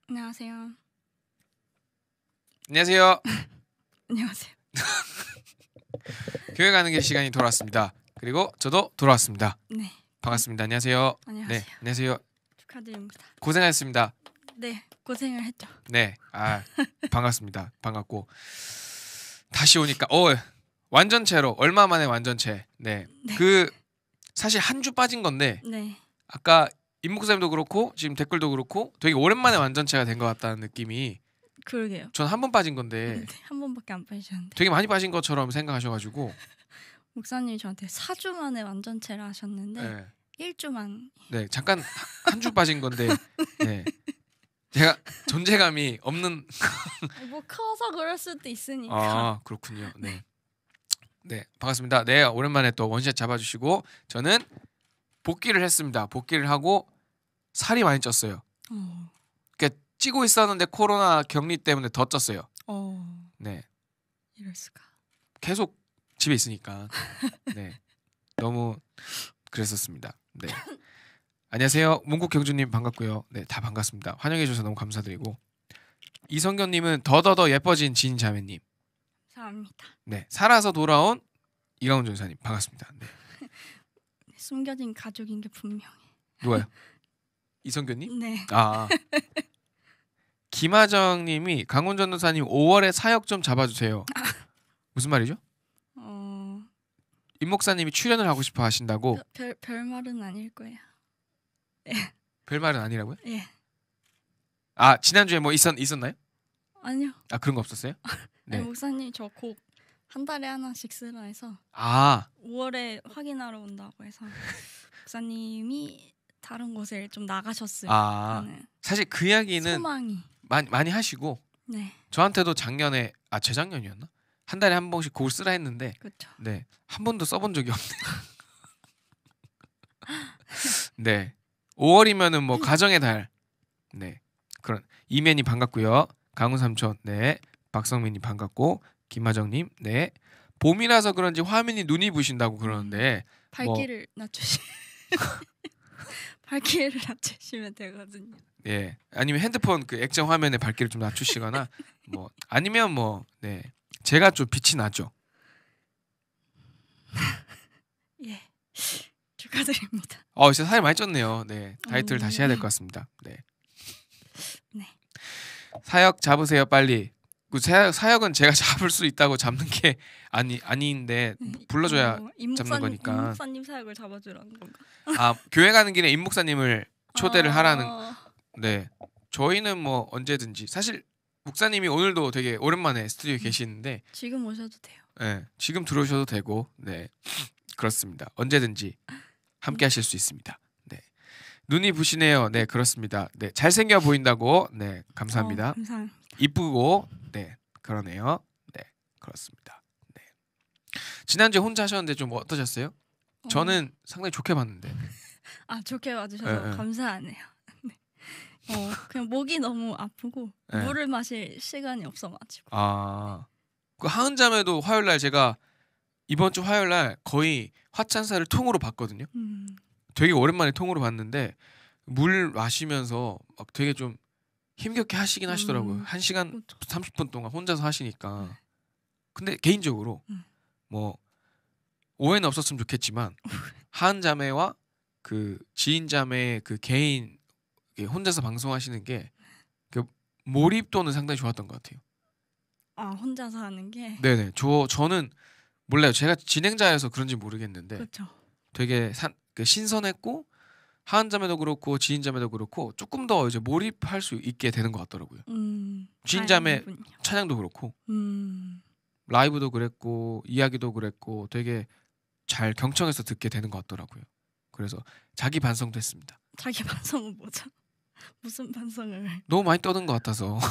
안녕하세요. 안녕하세요. 안녕하세요. 교회 가는 길 시간이 돌아왔습니다. 그리고 저도 돌아왔습니다. 네. 반갑습니다. 안녕하세요. 안녕하세요. 네, 안녕하세요. 축하드립니다. 고생하셨습니다. 네, 고생을 했죠. 네, 반갑습니다. 반갑고 다시 오니까 완전체로 얼마 만에 완전체. 네, 네. 그 사실 한 주 빠진 건데 네. 아까 임목쌤도 그렇고 지금 댓글도 그렇고 되게 오랜만에 완전체가 된 것 같다는 느낌이. 그러게요. 전 한 번 빠진 건데 네, 한 번밖에 안 빠지셨는데. 되게 많이 빠진 것처럼 생각하셔가지고. 목사님이 저한테 4주 만에 완전체를 하셨는데 네. 1주만. 네, 잠깐 한 주 빠진 건데. 네. 제가 존재감이 없는. 뭐 커서 그럴 수도 있으니까. 아, 그렇군요. 네. 네, 반갑습니다. 네, 오랜만에 또 원샷 잡아주시고 저는 복귀를 했습니다. 복귀를 하고 살이 많이 쪘어요. 그러니까 찌고 있었는데 코로나 격리 때문에 더 쪘어요. 네, 이럴 수가. 계속 집에 있으니까. 네, 너무 그랬었습니다. 네, 안녕하세요. 문국 경주님 반갑고요. 네, 다 반갑습니다. 환영해 주셔서 너무 감사드리고 이성견님은 더더더 예뻐진 진 자매님. 감사합니다. 네, 살아서 돌아온 이강훈 전사님 반갑습니다. 네. 숨겨진 가족인 게 분명해. 누가요? 이성견님? 네. 아. 김하정님이 강훈 전도사님 5월에 사역 좀 잡아주세요. 무슨 말이죠? 임 목사님이 출연을 하고 싶어 하신다고. 별 말은 아닐 거예요. 별 말은 아니라고요? 예. 아, 지난주에 뭐 있었나요? 아니요. 아, 그런 거 없었어요? 네. 네. 목사님 저 곡 한 달에 하나씩 쓰라 해서 5월에 확인하러 온다고 해서 목사님이 다른 곳에 좀 나가셨어요. 하는 사실 그 이야기는 소망이 많이 하시고. 네. 저한테도 작년에 재작년이었나? 한 달에 한 번씩 곡을 쓰라 했는데. 그렇죠. 네, 한 번도 써본 적이 없네요. 네, 5월이면은 뭐 가정의 달. 네, 그런 이면이 반갑고요. 강훈 삼촌, 네, 박성민님 반갑고 김하정님, 네, 봄이라서 그런지 화면이 눈이 부신다고 그러는데 밝기를 밝기를 낮추시면 되거든요. 예, 아니면 핸드폰 그 액정 화면의 밝기를 좀 낮추시거나 뭐 아니면 네, 제가 좀 빛이 나죠. 예, 축하드립니다. 진짜 살이 많이 쪘네요. 네, 다이어트를 다시 해야 될 것 같습니다. 네. 네. 사역 잡으세요 빨리. 그 사역은 제가 잡을 수 있다고 잡는 게 아닌데 불러줘야 잡는 거니까. 임 목사님 사역을 잡아주라는 건가? 교회 가는 길에 임 목사님을 초대를 하라는. 네, 저희는 뭐 언제든지. 사실 목사님이 오늘도 되게 오랜만에 스튜디오에 계시는데 지금 오셔도 돼요. 네, 지금 들어오셔도 되고. 네, 그렇습니다. 언제든지 함께 하실 수 있습니다. 네, 눈이 부시네요. 네, 그렇습니다. 네, 잘생겨 보인다고. 네, 감사합니다. 감사합니다. 이쁘고. 네, 그러네요. 네, 그렇습니다. 네, 지난주에 혼자 하셨는데 좀 어떠셨어요? 저는 상당히 좋게 봤는데. 좋게 봐주셔서 감사하네요. 네. 그냥 목이 너무 아프고 물을 마실 시간이 없어가지고. 그 하은자매도 화요일날 제가 이번 주 화요일날 거의 화찬사를 통으로 봤거든요. 되게 오랜만에 통으로 봤는데 물 마시면서 막 되게 좀 힘겹게 하시긴 하시더라고요. 1시간 30분 동안 혼자서 하시니까. 근데 개인적으로 뭐 오해는 없었으면 좋겠지만 하은자매와 그 지인자매의 그 개인 혼자서 방송하시는 게 그 몰입도는 상당히 좋았던 것 같아요. 혼자서 하는 게. 네네. 저는 몰라요. 제가 진행자여서 그런지 모르겠는데. 그렇죠. 되게 신선했고 하은자매도 그렇고 지인자매도 그렇고 조금 더 이제 몰입할 수 있게 되는 것 같더라고요. 지인자매 찬양도 그렇고 라이브도 그랬고 이야기도 그랬고 되게 잘 경청해서 듣게 되는 것 같더라고요. 그래서 자기 반성도 했습니다. 자기 반성은 뭐죠? 무슨 반성을? 너무 많이 떠든 것 같아서.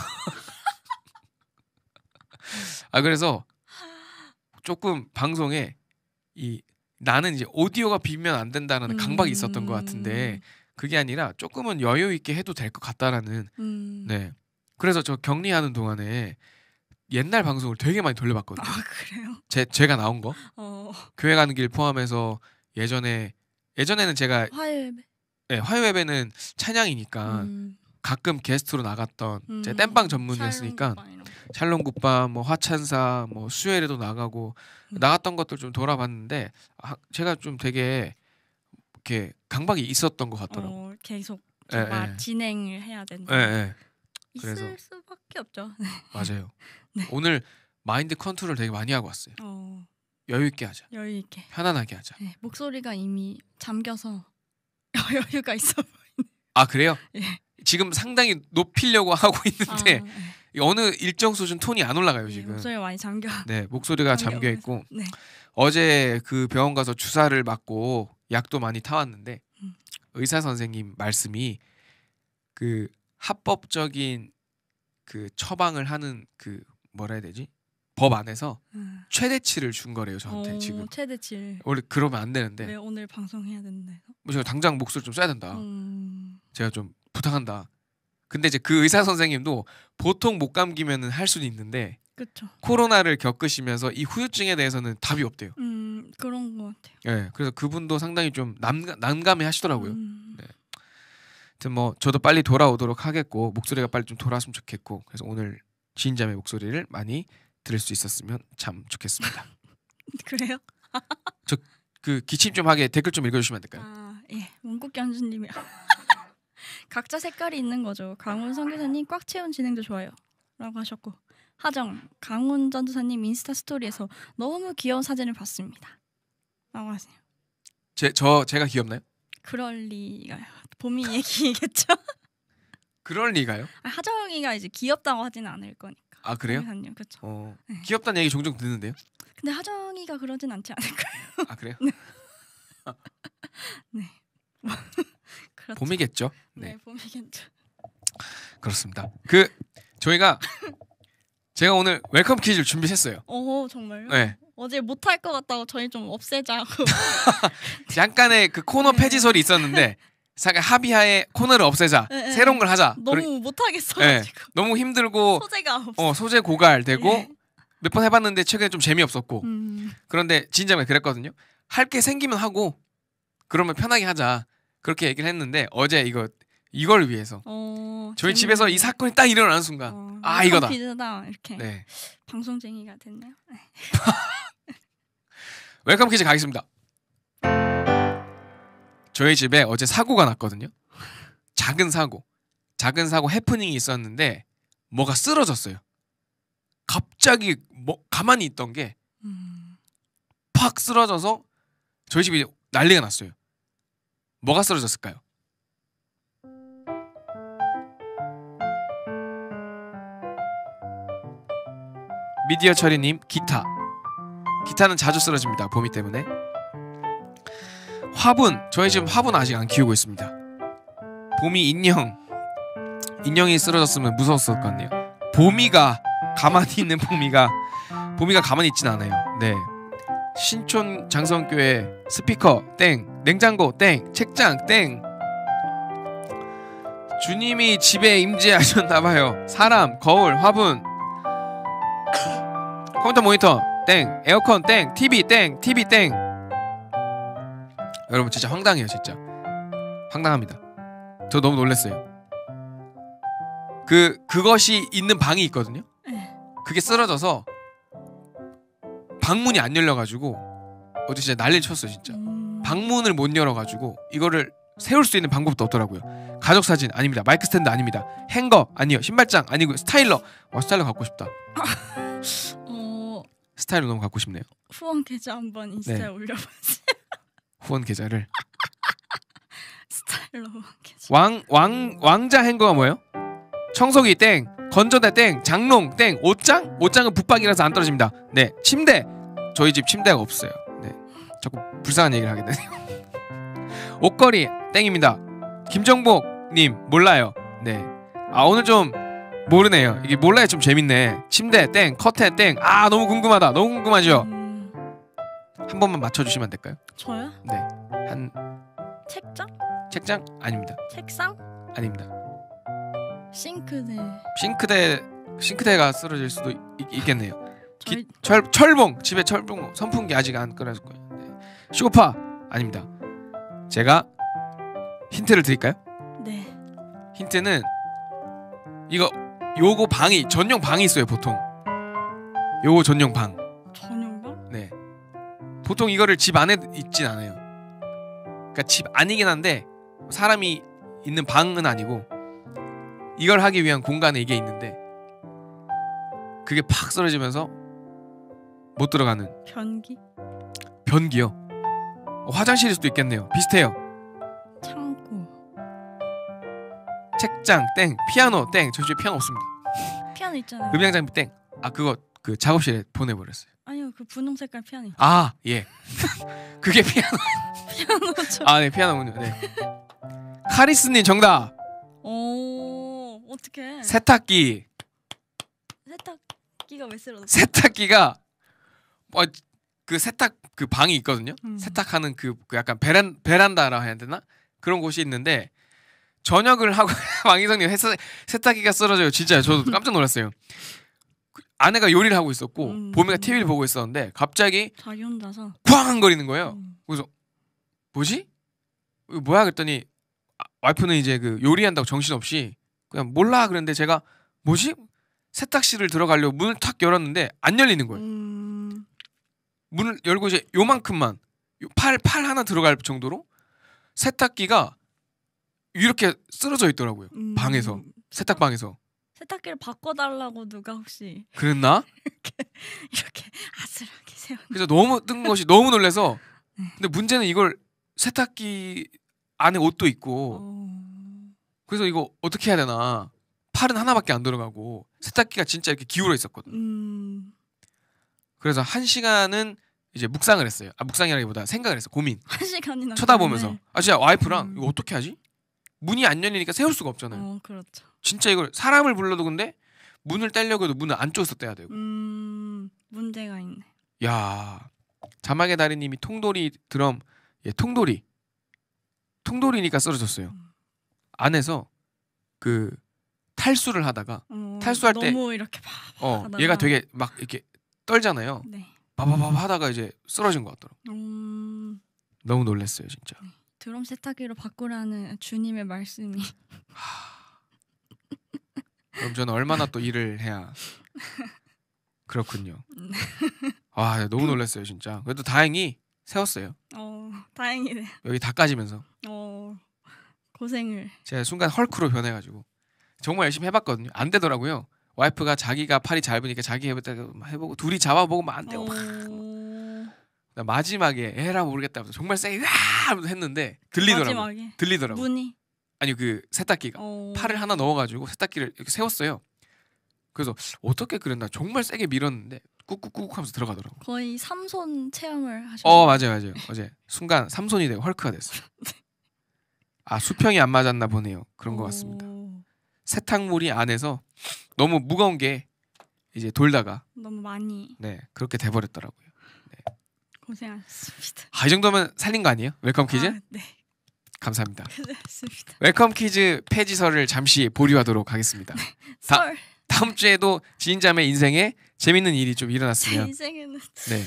그래서 조금 방송에 나는 이제 오디오가 비면 안 된다는 강박이 있었던 것 같은데 그게 아니라 조금은 여유 있게 해도 될 것 같다라는. 네. 그래서 저 격리하는 동안에 옛날 방송을 되게 많이 돌려봤거든요. 그래요? 제가 나온 거. 교회 가는 길 포함해서 예전에는 제가 화요예배. 네, 화요예배는 찬양이니까 가끔 게스트로 나갔던 제 땜빵 전문이었으니까 샬롬국밥, 뭐 화찬사, 뭐 수요일에도 나가고 나갔던 것들 좀 돌아봤는데 제가 좀 되게 이렇게 강박이 있었던 것 같더라고. 계속 진행을 해야 된다. 그래서 있을 수밖에 없죠. 맞아요. 네. 오늘 마인드 컨트롤 되게 많이 하고 왔어요. 여유 있게 하자. 여유 있게. 편안하게 하자. 네, 목소리가 이미 잠겨서 여유가 있어 보이네. 아 그래요? 예. 지금 상당히 높이려고 하고 있는데 어느 일정 수준 톤이 안 올라가요 지금. 목소리가 많이 잠겨. 네, 목소리가 잠겨 있고. 네. 어제 그 병원 가서 주사를 맞고 약도 많이 타왔는데 의사 선생님 말씀이 그 합법적인 그 처방을 하는 그 뭐라 해야 되지? 법 안에서 최대치를 준 거래요 저한테 지금. 최대치. 원래 그러면 안 되는데. 왜 오늘 방송해야 된대? 뭐 제가 당장 목소리 좀 써야 된다. 제가 좀 부탁한다. 근데 이제 그 의사 선생님도 보통 목 감기면은 할 수는 있는데 그쵸. 코로나를 겪으시면서 이 후유증에 대해서는 답이 없대요. 그런 것 같아요. 네, 그래서 그분도 상당히 좀 난감해 하시더라고요. 네. 하여튼 뭐 저도 빨리 돌아오도록 하겠고 목소리가 빨리 좀 돌아왔으면 좋겠고 그래서 오늘 지인자매 목소리를 많이 들을 수 있었으면 참 좋겠습니다. 그래요? 저 그 기침 좀 하게 댓글 좀 읽어주시면 안 될까요? 예, 문국견주님이 각자 색깔이 있는 거죠. 강훈 선교사님 꽉 채운 진행도 좋아요 라고 하셨고 하정 강훈 전도사님 인스타 스토리에서 너무 귀여운 사진을 봤습니다 라고 하세요. 제가 귀엽나요? 그럴 리가요. 봄이 얘기겠죠. 그럴 리가요? 하정이가 이제 귀엽다고 하지는 않을 거니까. 아 그래요? 선교사님, 그렇죠. 네. 귀엽다는 얘기 종종 듣는데요. 근데 하정이가 그러진 않지 않을까요? 아 그래요? 네. 네. 그렇죠. 봄이겠죠. 네, 봄이겠죠. 그렇습니다. 그 저희가 제가 오늘 웰컴 퀴즈를 준비했어요. 정말요? 네. 어제 못할 것 같다고 저희 좀 없애자고. 약간의 그 코너 폐지설이 있었는데 합의하에 코너를 없애자. 새로운 걸 하자. 너무 못하겠어요. 너무 힘들고 소재가 없어. 소재 고갈되고 몇 번 해봤는데 최근에 좀 재미없었고 그런데 진작에 그랬거든요. 할 게 생기면 하고 그러면 편하게 하자. 그렇게 얘기를 했는데 어제 이걸 위해서 저희 집에서 이 사건이 딱 일어나는 순간 이거다. 퀴즈다 이렇게. 네. 방송쟁이가 됐네요. 웰컴 퀴즈 가겠습니다. 저희 집에 어제 사고가 났거든요. 작은 사고 해프닝이 있었는데 뭐가 쓰러졌어요. 갑자기 가만히 있던 게 팍 쓰러져서 저희 집이 난리가 났어요. 뭐가 쓰러졌을까요? 미디어 처리님 기타는 자주 쓰러집니다. 봄이 때문에. 화분 저희 지금 화분 아직 안 키우고 있습니다. 봄이 인형이 쓰러졌으면 무서웠을 것 같네요. 봄이가 가만히 있는 봄이가 가만히 있진 않아요. 네. 신촌 장성교회 스피커 땡, 냉장고 땡, 책장 땡. 주님이 집에 임재하셨나봐요. 사람, 거울, 화분, 컴퓨터 모니터 땡, 에어컨 땡, TV 땡, TV 땡. 여러분 진짜 황당해요. 진짜 황당합니다. 저 너무 놀랐어요. 그것이 있는 방이 있거든요. 그게 쓰러져서 방문이 안 열려가지고 어제 진짜 난리를 쳤어요. 진짜 방문을 못 열어가지고 이거를 세울 수 있는 방법도 없더라고요. 가족 사진 아닙니다. 마이크 스탠드 아닙니다. 행거 아니요. 신발장 아니고 스타일러. 스타일러 갖고 싶다. 스타일러 너무 갖고 싶네요. 후원 계좌 한번 인스타에 올려보세요. 후원 계좌를. 스타일러 후원 계좌. 왕자 행거가 뭐예요? 청소기 땡, 건조대 땡, 장롱 땡, 옷장은 붙박이라서 안 떨어집니다. 네, 침대 저희 집 침대가 없어요. 네, 자꾸 불쌍한 얘기를 하게 되네요. 옷걸이 땡입니다. 김정복님 몰라요. 네, 오늘 좀 모르네요. 이게 몰라야 좀 재밌네. 침대 땡, 커튼 땡. 너무 궁금하다. 너무 궁금하죠? 한 번만 맞춰주시면 안 될까요? 저요? 네, 책장 아닙니다. 책상 아닙니다. 싱크대가 쓰러질 수도 있겠네요. 철봉 집에 철봉 선풍기 아직 안 끌어질 거예요. 네. 쇼파 아닙니다. 제가 힌트를 드릴까요? 네. 힌트는 이거 요거 방이 전용 방이 있어요 보통. 요거 전용 방. 전용방? 네. 보통 이거를 집 안에 있진 않아요. 그러니까 집 아니긴 한데 사람이 있는 방은 아니고 이걸 하기 위한 공간에 이게 있는데 그게 팍 쓰러지면서 못 들어가는 변기? 변기요. 화장실일 수도 있겠네요. 비슷해요. 창고. 책장 땡, 피아노 땡. 저 집에 피아노 없습니다. 피아노 있잖아요. 음향 장비 땡. 아 그거 그 작업실에 보내버렸어요. 아니요, 그 분홍 색깔 피아노 있죠. 아 예. 그게 피아노. 피아노죠. 아 네 피아노군요. 네. 카리스님 정답. 오, 어떡해. 세탁기. 세탁기가 왜 쓰러졌어? 세탁기가 그 세탁 그 방이 있거든요. 세탁하는 그 약간 베란다라 해야 되나 그런 곳이 있는데 저녁을 하고 왕희성님 세탁기가 쓰러져요. 진짜요. 저도 깜짝 놀랐어요. 아내가 요리를 하고 있었고 보미가 TV를 보고 있었는데 갑자기 자기 혼자서 쾅 거리는 거예요. 그래서 뭐지? 이거 뭐야 그랬더니 와이프는 이제 그 요리한다고 정신없이 그냥 몰라 그랬는데 제가 뭐지? 세탁실을 들어가려고 문을 탁 열었는데 안 열리는 거예요. 문을 열고 이제 요만큼만 팔 하나 들어갈 정도로 세탁기가 이렇게 쓰러져 있더라고요. 방에서 세탁방에서. 세탁기를 바꿔달라고 누가 혹시 그랬나? 이렇게 아슬하게 세워. 그래서 너무 뜬 것이 너무 놀라서. 근데 문제는 이걸 세탁기 안에 옷도 있고 그래서 이거 어떻게 해야 되나. 팔은 하나밖에 안 들어가고 세탁기가 진짜 이렇게 기울어 있었거든. 그래서 1시간은 이제 묵상을 했어요. 묵상이라기보다 생각을 했어. 고민. 1시간이나 쳐다보면서. 그러네. 진짜 와이프랑 이거 어떻게 하지? 문이 안 열리니까 세울 수가 없잖아요. 그렇죠. 진짜 이걸 사람을 불러도 근데 문을 떼려고 해도 문을 안쪽에서 떼야 되고. 문제가 있네. 야, 자막의 다리님이 통돌이 드럼. 예, 통돌이니까 쓰러졌어요. 안에서 그 탈수를 하다가 탈수할 때 너무 이렇게 하다가. 얘가 되게 막 이렇게 떨잖아요. 네. 바바바 하다가 이제 쓰러진 것 같더라고. 너무 놀랐어요 진짜. 드럼 세탁기로 바꾸라는 주님의 말씀이. 그럼 저는 얼마나 또 일을 해야. 그렇군요. 아 너무 놀랐어요 진짜. 그래도 다행히 세웠어요. 다행이네. 여기 다 까지면서. 고생을. 제가 순간 헐크로 변해가지고 정말 열심히 해봤거든요. 안 되더라고요. 와이프가 자기가 팔이 짧으니까 자기 해보고 둘이 잡아보고 막 안 되고 막. 마지막에 에라 모르겠다 하면서 정말 세게 하면서 했는데 들리더라고요. 마지막에 들리더라고요. 문이. 아니 그 세탁기가 팔을 하나 넣어가지고 세탁기를 이렇게 세웠어요. 그래서 어떻게 그랬나 정말 세게 밀었는데 꾹꾹꾹 하면서 들어가더라고. 거의 삼손 체험을 하셨어요. 맞아요. 어제 순간 삼손이 되고 헐크가 됐어요. 아 수평이 안 맞았나 보네요. 그런 것 같습니다. 세탁물이 안에서 너무 무거운 게 이제 돌다가 너무 많이. 네 그렇게 돼버렸더라고요. 네. 고생하셨습니다. 이 정도면 살린 거 아니에요? 웰컴 퀴즈? 네. 감사합니다. 고생하셨습니다. 웰컴 퀴즈 폐지설을 잠시 보류하도록 하겠습니다. 다음 주에도 지인자매 인생에 재밌는 일이 좀 제 일어났으면 인생에는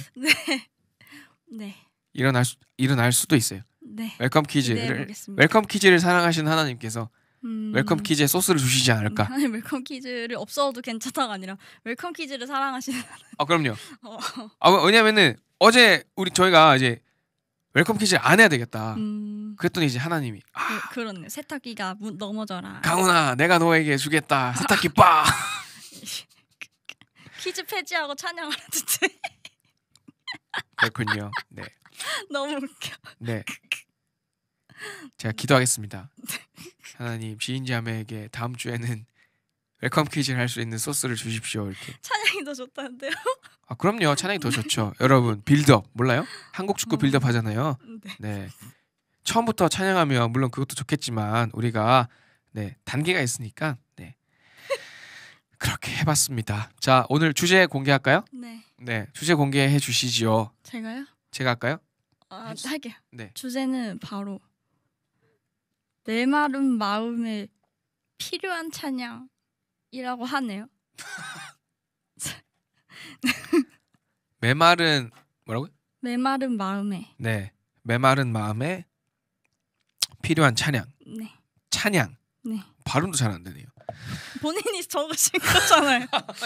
네 일어날 수도 있어요. 네. 웰컴 퀴즈를 사랑하시는 하나님께서 웰컴 퀴즈에 소스를 주시지 않을까? 아니 웰컴 퀴즈를 없어도 괜찮다가 아니라 웰컴 퀴즈를 사랑하시는. 그럼요. 왜냐면은 어제 저희가 이제 웰컴 퀴즈를 안 해야 되겠다. 그랬더니 이제 하나님이 그렇네. 세탁기가 넘어져라. 강훈아, 내가 너에게 주겠다. 세탁기 빠. 퀴즈 폐지하고 찬양하라는데. 그렇군요. 네. 너무 웃겨. 네. 제가 기도하겠습니다. 하나님 지인자매에게 다음 주에는 웰컴 퀴즈를 할 수 있는 소스를 주십시오. 이렇게. 찬양이 더 좋다는데요? 그럼요. 찬양이 더 좋죠. 여러분 빌드업 몰라요? 한국 축구 빌드업 하잖아요. 네. 처음부터 찬양하면 물론 그것도 좋겠지만 우리가 단계가 있으니까 그렇게 해봤습니다. 자 오늘 주제 공개할까요? 네. 주제 공개해 주시지요. 제가요? 제가 할까요? 할게요. 네. 주제는 바로 메마른 마음에 필요한 찬양이라고 하네요. 메마른 뭐라고요? 메마른 마음에. 네. 메마른 마음에 필요한 찬양. 네. 찬양. 네. 발음도 잘 안 되네요. 본인이 적으신 거잖아요.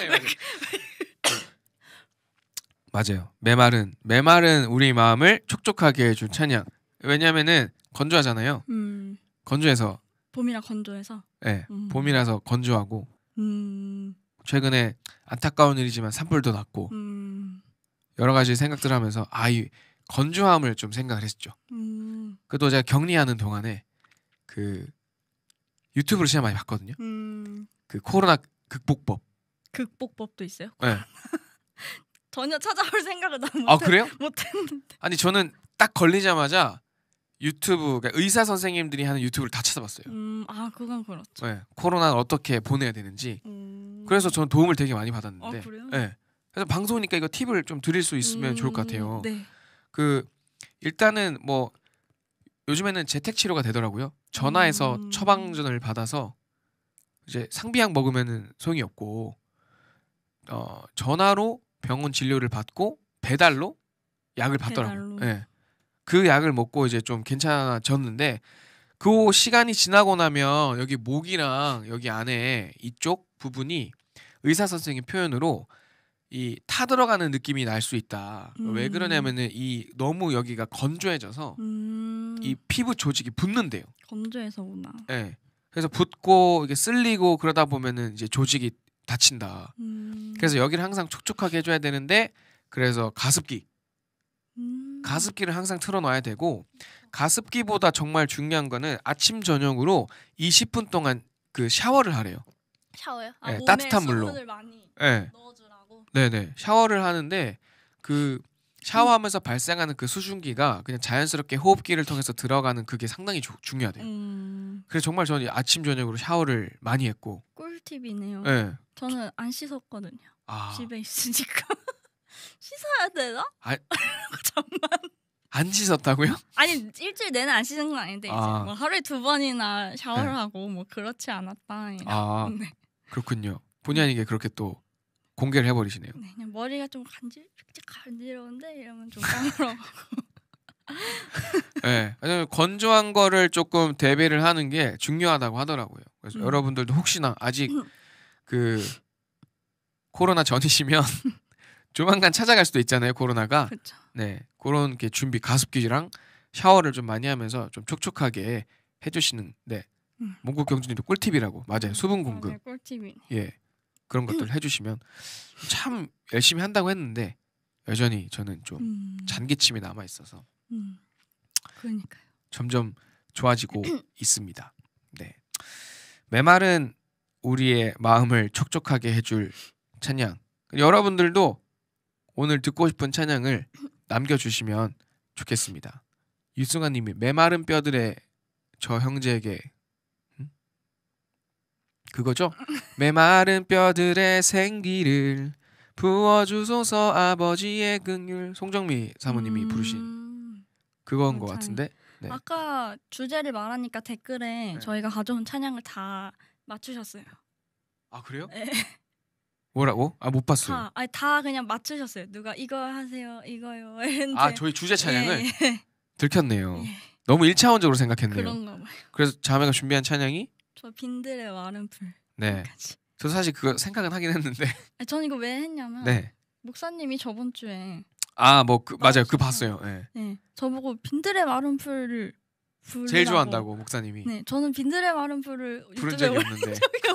맞아요. 메마른 우리 마음을 촉촉하게 해준 찬양. 왜냐면은 건조하잖아요. 건조해서 봄이라 건조해서. 네, 봄이라서 건조하고 최근에 안타까운 일이지만 산불도 났고 여러 가지 생각들 하면서 이 건조함을 좀 생각을 했죠. 그래도 제가 격리하는 동안에 그 유튜브를 진짜 많이 봤거든요. 그 코로나 극복법도 있어요? 네. 전혀 찾아볼 생각을 너무 그래요? 못했는데. 아니 저는 딱 걸리자마자 유튜브 그러니까 의사 선생님들이 하는 유튜브를 다 찾아봤어요. 그건 그렇죠. 네, 코로나를 어떻게 보내야 되는지. 그래서 저는 도움을 되게 많이 받았는데. 그래요? 네. 그래서 방송이니까 이거 팁을 좀 드릴 수 있으면 좋을 것 같아요. 네. 그 일단은 뭐 요즘에는 재택 치료가 되더라고요. 전화해서 처방전을 받아서 이제 상비약 먹으면은 소용이 없고 전화로 병원 진료를 받고 배달로 약을 받더라고요. 네. 그 약을 먹고 이제 좀 괜찮아졌는데 그 시간이 지나고 나면 여기 목이랑 여기 안에 이쪽 부분이 의사 선생님 표현으로 이 타 들어가는 느낌이 날 수 있다. 왜 그러냐면은 이 너무 여기가 건조해져서 이 피부 조직이 붓는데요. 건조해서구나. 네. 그래서 붓고 이게 쓸리고 그러다 보면은 이제 조직이 다친다. 그래서 여기를 항상 촉촉하게 해줘야 되는데 그래서 가습기를 항상 틀어놔야 되고 가습기보다 정말 중요한 거는 아침 저녁으로 20분 동안 그 샤워를 하래요. 샤워요? 네, 몸에 따뜻한 물로. 수분을 많이 네. 넣어주라고. 네네. 샤워를 하는데 그 샤워하면서 발생하는 그 수증기가 그냥 자연스럽게 호흡기를 통해서 들어가는 그게 상당히 중요하대요. 그래서 정말 저는 아침 저녁으로 샤워를 많이 했고. 꿀팁이네요. 네. 저는 안 씻었거든요. 집에 있으니까 씻어야 되나? 잠만. 안 씻었다고요? 아니 일주일 내내 안 씻은 건 아닌데 이제 뭐 하루에 2번이나 샤워를 하고 뭐 그렇지 않았다. 네. 그렇군요. 본의 아니게 그렇게 또 공개를 해버리시네요. 네, 그냥 머리가 좀 간지러운데 이러면 좀 까무러가고. 네, 건조한 거를 조금 대비를 하는 게 중요하다고 하더라고요. 그래서 여러분들도 혹시나 아직 그 코로나 전이시면 조만간 찾아갈 수도 있잖아요. 코로나가. 그쵸. 네, 그런 게 준비 가습기랑 샤워를 좀 많이 하면서 좀 촉촉하게 해주시는. 네, 몽국 경주님도 꿀팁이라고. 맞아요. 수분 공급. 네, 꿀팁이. 예, 그런 것들 해주시면 참 열심히 한다고 했는데 여전히 저는 좀 잔기침이 남아 있어서. 그러니까요. 점점 좋아지고 있습니다. 네, 메마른 우리의 마음을 촉촉하게 해줄 찬양. 여러분들도 오늘 듣고 싶은 찬양을 남겨주시면 좋겠습니다. 유승아님이 메마른 뼈들의 저 형제에게 그거죠? 메마른 뼈들의 생기를 부어주소서 아버지의 긍휼. 송정미 사모님이 부르신 그건 것 같은데. 네. 아까 주제를 말하니까 댓글에 네. 저희가 가져온 찬양을 다 맞추셨어요. 아 그래요? 네. 뭐라고? 못 봤어요. 다 그냥 맞추셨어요. 누가 이거 하세요, 이거요. 했는데. 저희 주제 찬양을 예. 들켰네요. 예. 너무 1차원적으로 생각했네요. 그런가 봐요. 그래서 자매가 준비한 찬양이 저 빈들의 마른 풀. 네. 저도 사실 그거 생각은 하긴 했는데. 전 이거 왜 했냐면 네. 목사님이 저번 주에 맞아요. 그 봤어요. 네. 네. 저보고 빈들의 마른 풀을 부르라고. 제일 좋아한다고 목사님이. 네. 저는 빈들의 마른 풀을 부른 적이 없는데.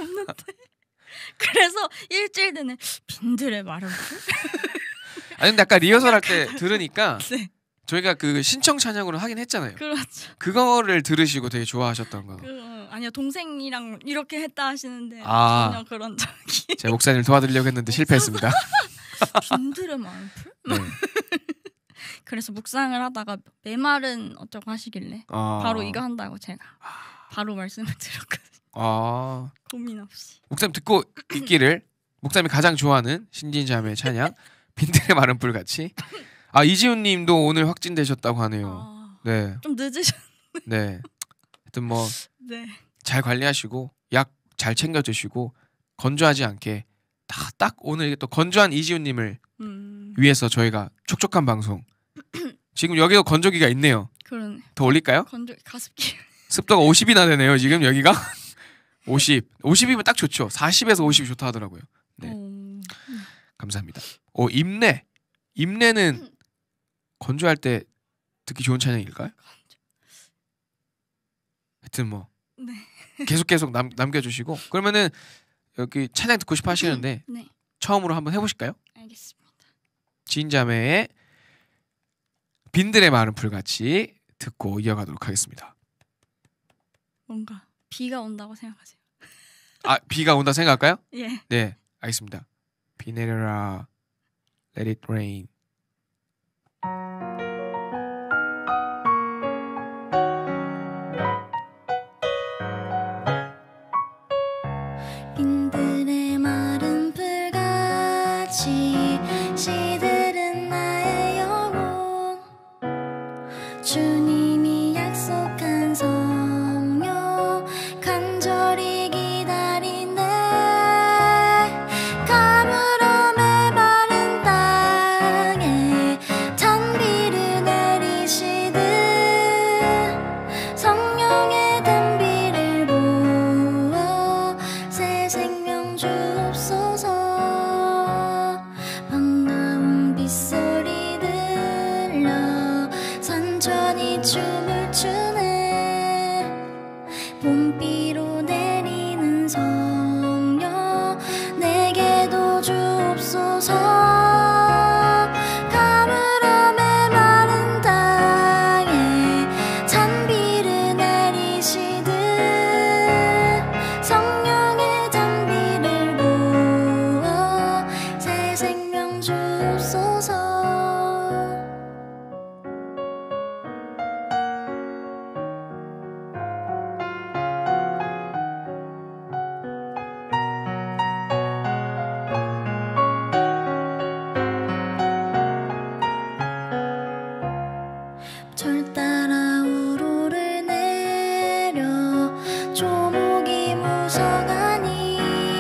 그래서 일주일 내내 빈들의 마른 풀. 아니 근데 아까 리허설 할 때 들으니까 네. 저희가 그 신청 찬양으로 하긴 했잖아요. 그렇죠. 그거를 들으시고 되게 좋아하셨던 거. 아니요, 동생이랑 이렇게 했다 하시는데 전혀 그런 적이. 제가 목사님을 도와드리려고 했는데 실패했습니다. 빈들의 마른 풀? 네. 그래서 묵상을 하다가 메마른 어쩌고 하시길래 바로 이거 한다고 제가 바로 말씀을 드렸거든요. 고민 없이. 목사님 듣고 있기를. 목사님이 가장 좋아하는 신진자매의 찬양 빈들의 마른 풀 같이. 이지훈님도 오늘 확진되셨다고 하네요. 네. 좀 늦으셨. 네. 하여튼 뭐 잘 네. 관리하시고 약 잘 챙겨 드시고 건조하지 않게 딱 오늘 또 건조한 이지훈님을 위해서 저희가 촉촉한 방송. 지금 여기가 건조기가 있네요. 그러네. 더 올릴까요? 가습기. 습도가 50이나 되네요 지금 여기가. 50이면 딱 좋죠. 40에서 50이 좋다 하더라고요. 네. 감사합니다. 임내는 건조할 때 듣기 좋은 찬양일까요? 하여튼 뭐 네. 계속 남겨주시고 그러면은 여기 찬양 듣고 싶어 하시는데 네. 처음으로 한번 해보실까요? 알겠습니다. 지인자매의 빈들의 마른 풀같이 듣고 이어가도록 하겠습니다. 뭔가 비가 온다고 생각하세요. 아 비가 온다 생각할까요? 예. 네 알겠습니다. 비 내려라 Let it rain. 빈들의 마른 풀같이 시들은 나의 영혼 주님이 약속한 성령 간절히 기다리네 가물어 메마른 땅에 단비를 내리시듯 성령의 단비를 부어 새 생명 주옵소서 반가운 빗소리 들려 산천이 춤을 추네 봄비로 내리는 성령 내게도 주옵소서 가물어 메마른 땅에 잔비를 내리시듯 성령의 잔비를 부어 새 생명 주옵소서 절 따라 우로를 내려 조목이 무성하니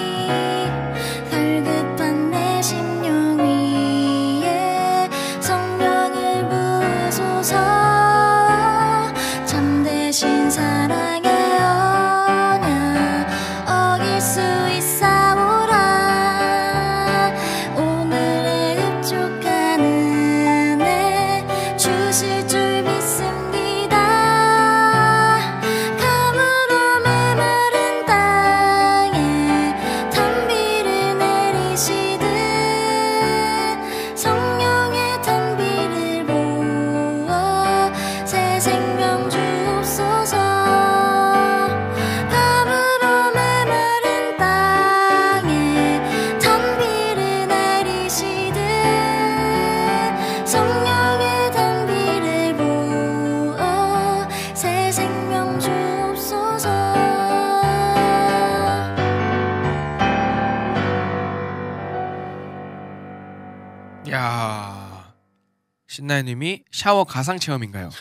갈급한 내 심령 위에 성령을 부으소서 참되신 사랑의 언약 어길 수 있사오라 오늘의 흡족한 은혜 주실 줄 믿습니다 가물어 메마른 땅에 단비를 내리시듯 성령의 단비를 부어 새 생명 주옵소서 가물어 메마른 땅에 단비를 내리시듯 성령의 단비를 부어 새 생명 주옵소서 야 신나님이 샤워 가상 체험인가요?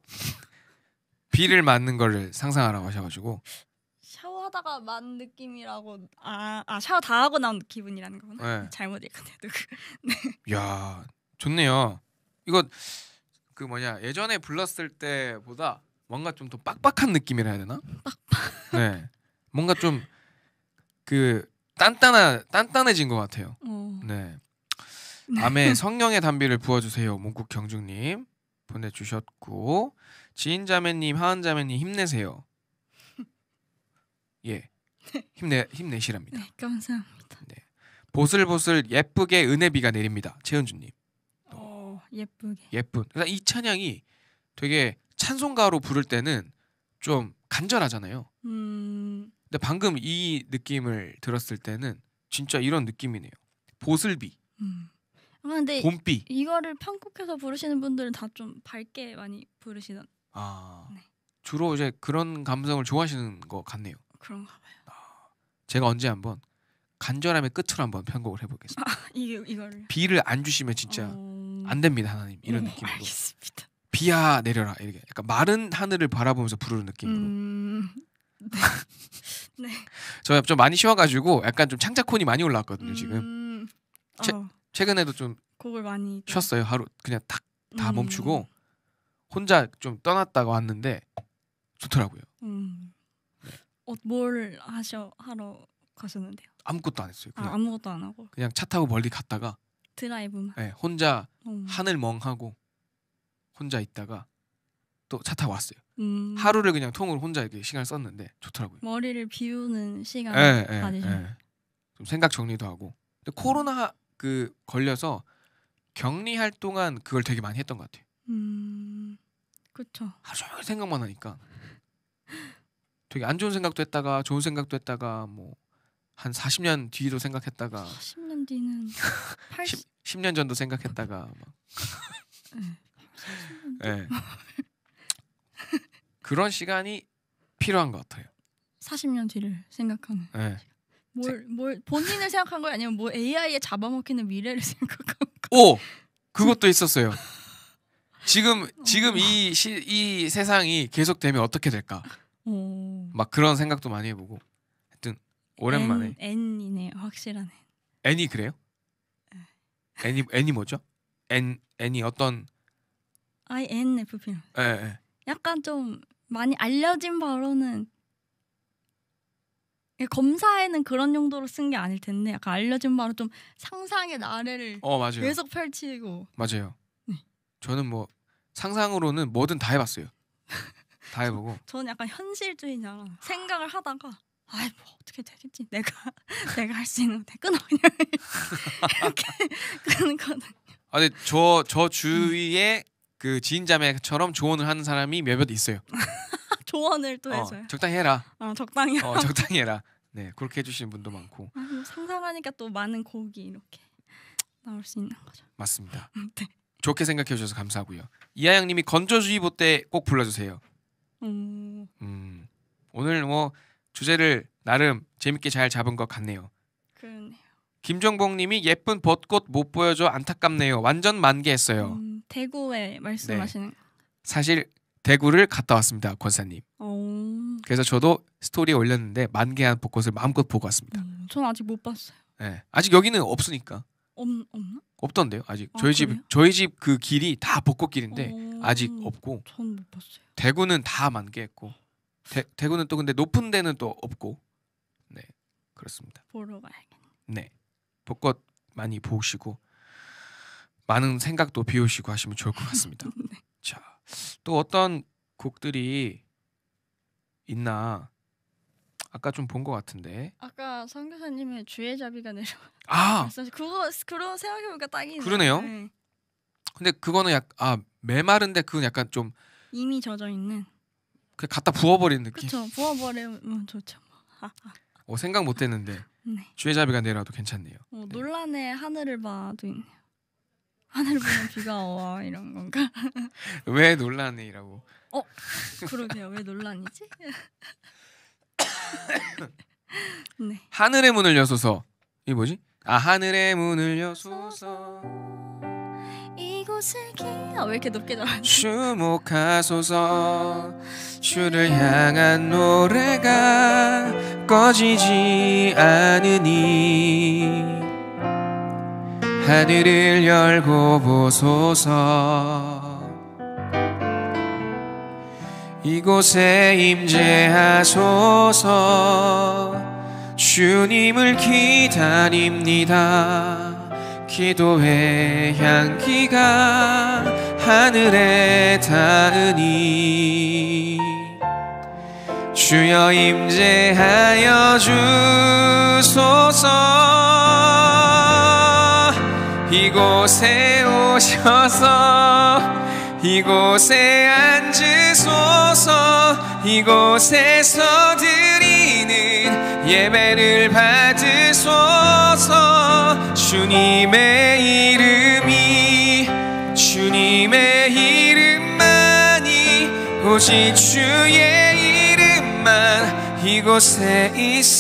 비를 맞는 거를 상상하라고 하셔가지고 샤워하다가 만 느낌이라고 샤워 다 하고 나온 기분이라는 거구나. 네. 잘못 읽었네요. 야 좋네요. 이거 그 뭐냐 예전에 불렀을 때보다 뭔가 좀 더 빡빡한 느낌이라 해야 되나? 네 뭔가 좀 그 단단해진 것 같아요. 네. 밤에 성령의 단비를 부어주세요. 몽국 경중님 보내주셨고 지인자매님 하은자매님 힘내세요. 예 힘내시랍니다. 네, 감사합니다. 네. 보슬보슬 예쁘게 은혜비가 내립니다. 최은주님 예쁘게 예쁜. 그러니까 이 찬양이 되게 찬송가로 부를 때는 좀 간절하잖아요. 근데 방금 이 느낌을 들었을 때는 진짜 이런 느낌이네요. 보슬비, 근데 봄비. 이거를 편곡해서 부르시는 분들은 다 좀 밝게 많이 부르시던. 네. 주로 이제 그런 감성을 좋아하시는 것 같네요. 그런가 봐요. 제가 언제 한번 간절함의 끝으로 한번 편곡을 해보겠습니다. 이거를 비를 안 주시면 진짜 안 됩니다 하나님 이런 느낌으로. 알겠습니다. 비야 내려라 이렇게 약간 마른 하늘을 바라보면서 부르는 느낌으로. 네. 저 좀 많이 쉬어가지고 약간 좀 창작혼이 많이 올라왔거든요 지금. 최근에도 좀 곡을 많이 쉬었어요. 하루 그냥 탁 다 멈추고 혼자 좀 떠났다가 왔는데 좋더라고요. 네. 뭘 하러 가셨는데요? 아무것도 안 했어요. 그냥, 아무것도 안 하고 그냥 차 타고 멀리 갔다가 드라이브만. 네, 혼자 하늘 멍하고 혼자 있다가 또 차 타고 왔어요. 하루를 그냥 통으로 혼자 이렇게 시간을 썼는데 좋더라고요. 머리를 비우는 시간을 가지셨어요. 좀 생각 정리도 하고. 근데 코로나 걸려서 격리할 동안 그걸 되게 많이 했던 것 같아요. 그렇죠. 하루 종일 생각만 하니까 되게 안 좋은 생각도 했다가 좋은 생각도 했다가 뭐 한 40년 뒤도 생각했다가 40년 뒤는 10년 전도 생각했다가 막 네. 그런 시간이 필요한 것 같아요. 40년 뒤를 생각하는. 네. 뭘 본인을 생각한 거야 아니면 뭐 AI에 잡아먹히는 미래를 생각한 거? 오, 그것도 있었어요. 지금 이 세상이 계속되면 어떻게 될까? 막 그런 생각도 많이 해보고. 하여튼 오랜만에. N이네요, 확실한 N이 그래요? N이 뭐죠? N이 어떤? INFP. 네. 약간 좀 많이 알려진 바로는 검사에는 그런 용도로 쓴 게 아닐 텐데 약간 알려진 바로 좀 상상의 나래를 맞아요. 계속 펼치고. 맞아요. 네. 저는 뭐 상상으로는 뭐든 다 해봤어요. 다 해보고. 저는 약간 현실주의자라 생각을 하다가 뭐 어떻게 되겠지? 내가 할 수 있는 거 끊어 그냥 이렇게 끊거든요. 근데 저 주위에 그 지인자매처럼 조언을 하는 사람이 몇몇 있어요. 조언을 또 해줘요. 적당히 해라. 적당히. 적당히 해라. 네, 그렇게 해주시는 분도 많고. 상상하니까 또 많은 곡이 이렇게 나올 수 있는 거죠. 맞습니다. 네. 좋게 생각해 주셔서 감사하고요. 이하영님이 건조주의보 때 꼭 불러주세요. 오늘 뭐 주제를 나름 재밌게 잘 잡은 것 같네요. 그러네요. 김정복님이 예쁜 벚꽃 못 보여줘 안타깝네요. 완전 만개했어요. 대구에 말씀하시는. 네. 사실 대구를 갔다 왔습니다, 권사님. 그래서 저도 스토리에 올렸는데 만개한 벚꽃을 마음껏 보고 왔습니다. 전 아직 못 봤어요. 네, 아직 여기는 없으니까. 없나? 없던데요, 아직. 그래요? 저희 집 그 길이 다 벚꽃길인데 아직 없고. 전 못 봤어요. 대구는 다 만개했고. 대구는 또 근데 높은 데는 또 없고. 네, 그렇습니다. 보러 가야겠네. 네, 벚꽃 많이 보시고 많은 생각도 비우시고 하시면 좋을 것 같습니다. 네. 자, 또 어떤 곡들이 있나? 아까 좀 본 것 같은데. 아까 선교사님의 주의자비가 내려. 그런 생각해보니까 딱이네요. 그러네요. 네. 근데 그거는 메마른데 그건 약간 좀 이미 젖어 있는. 그냥 갖다 부어버리는 느낌. 그렇죠. 부어버리면 좋죠. 생각 못했는데 네. 주의자비가 내려도 괜찮네요. 논란의 하늘을 봐도 있네요. 하늘 보면 비가 와 이런 건가? 왜 논란이라고? 그러게요. 왜 논란이지? 네. 하늘의 문을 여소서. 이게 뭐지? 하늘의 문을 여소서 이곳을 왜 이렇게 높게 잡았지? 주목하소서. 주를 향한 노래가 꺼지지 않으니 하늘을 열고 보소서. 이곳에 임재하소서. 주님을 기다립니다. 기도의 향기가 하늘에 닿으니 주여 임재하여 주소서. 이곳에 오셔서 이곳에 앉으소서. 이곳에서 드리는 예배를 받으소서. 주님의 이름만이 오직 주의 이름만 이곳에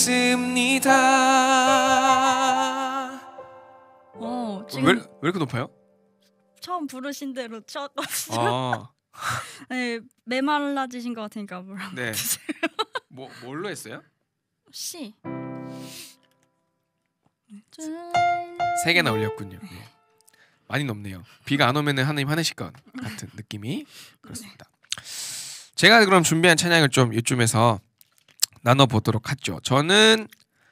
있습니다. 지금 왜 이렇게 높아요? 처음 부르신 대로 쳤거든요. 네, 메말라지신 것 같으니까 뭐라고 드세요? 뭘로 했어요? C. 3개나 올렸군요. 네. 많이 높네요. 비가 안 오면은 하나님 화내실 것 같은 느낌이 그렇습니다. 제가 그럼 준비한 찬양을 좀 이쯤에서 나눠보도록 하죠. 저는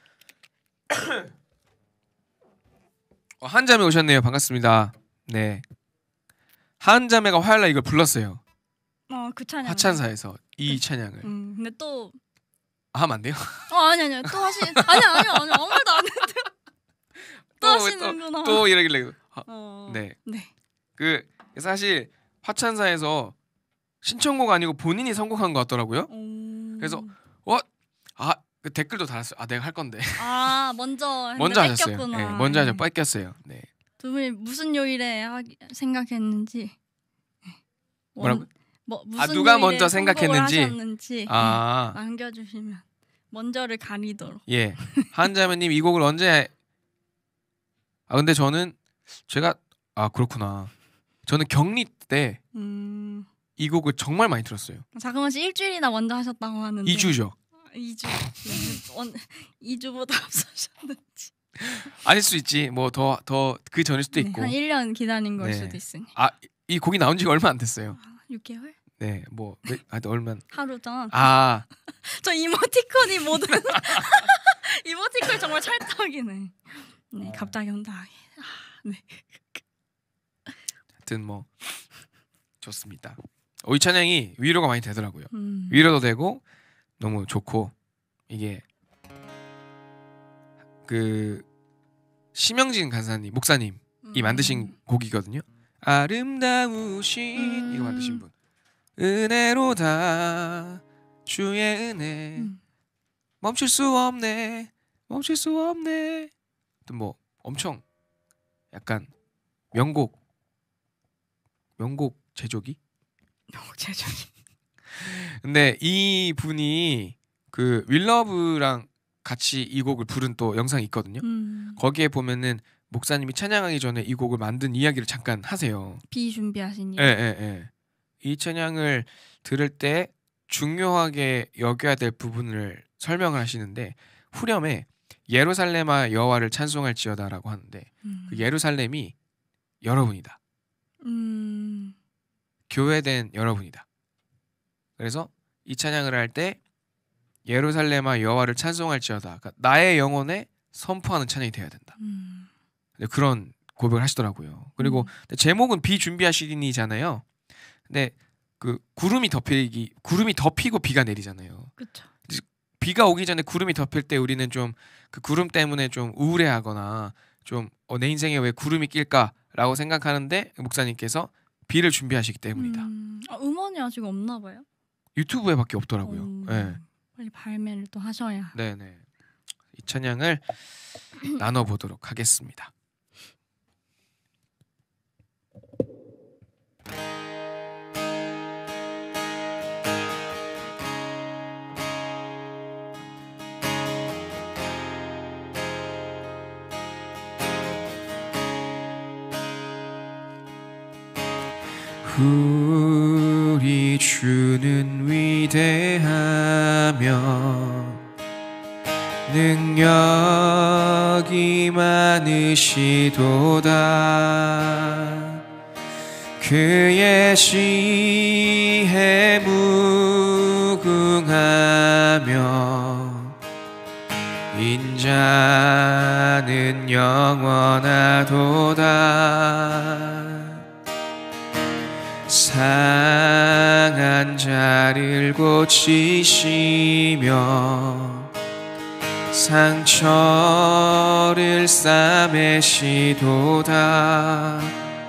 한자매 오셨네요. 반갑습니다. 네, 한자매가 화요일날 이걸 불렀어요. 그 찬양. 화찬사에서 이 찬양을. 근데 또 하면 안 돼요? 아니 또 하시. 아니 아무 말도 안 했는데. 또 하시는구나. 또 이러길래. 네. 그 사실 화찬사에서 신청곡 아니고 본인이 선곡한 것 같더라고요. 그래서 그 댓글도 달았어요. 내가 할 건데. 먼저 하셨어요. 네, 먼저 하셔 뺏겼어요. 네. 두 분이 무슨 요일에 생각했는지. 뭐라고? 무슨 누가 먼저 생각했는지 하셨는지 남겨주시면 먼저를 가리도록. 예, 한자매님 이 곡을 언제? 근데 제가 그렇구나. 저는 격리 때 이 곡을 정말 많이 들었어요. 잠깐만 일주일이나 먼저 하셨다고 하는데. 2주죠. 2주. 2주보다 앞서셨는지. 아닐 수 있지. 뭐 더 그 전일 수도 있고. 한 1년 기다린 걸 수도 있으니. 이 곡이 나온 지가 얼마 안 됐어요. 6개월? 네, 얼마? 하루 전. 저 이모티콘이 모든 이모티콘 정말 찰떡이네. 네, 갑자기 온다. 네. 하여튼 좋습니다. 이 찬양이 위로가 많이 되더라고요. 위로도 되고 너무 좋고 이게 그 심영진 간사님 목사님이 만드신 곡이거든요. 아름다우신 이거 만드신 분. 은혜로다 주의 은혜 멈출 수 없네. 또 엄청 약간 명곡 제조기. 근데 이 분이 그 윌러브랑 같이 이 곡을 부른 또 영상이 있거든요. 거기에 보면은 목사님이 찬양하기 전에 이 곡을 만든 이야기를 잠깐 하세요. 비준비하신 이야기. 예. 이 찬양을 들을 때 중요하게 여겨야 될 부분을 설명을 하시는데 후렴에 예루살렘아 여호와를 찬송할지어다라고 하는데 그 예루살렘이 여러분이다. 교회된 여러분이다. 그래서 이 찬양을 할 때 예루살렘아 여호와를 찬송할지어다. 그러니까 나의 영혼에 선포하는 찬양이 되어야 된다. 그런 고백을 하시더라고요. 그리고 제목은 비준비하시니잖아요. 근데 그 구름이 덮이고 비가 내리잖아요. 그렇죠. 비가 오기 전에 구름이 덮일 때 우리는 좀 그 구름 때문에 좀 우울해하거나 좀 내 인생에 왜 구름이 낄까라고 생각하는데 목사님께서 비를 준비하시기 때문이다. 음원이 아직 없나 봐요. 유튜브에밖에 없더라고요. 네. 빨리 발매를 또 하셔야. 네네. 이 찬양을 나눠보도록 하겠습니다. 우리 주는 위대하며 능력이 많으시도다. 그의 지혜 무궁하며 인자는 영원하도다. 상한 자를 고치시며 상처를 싸매시도다.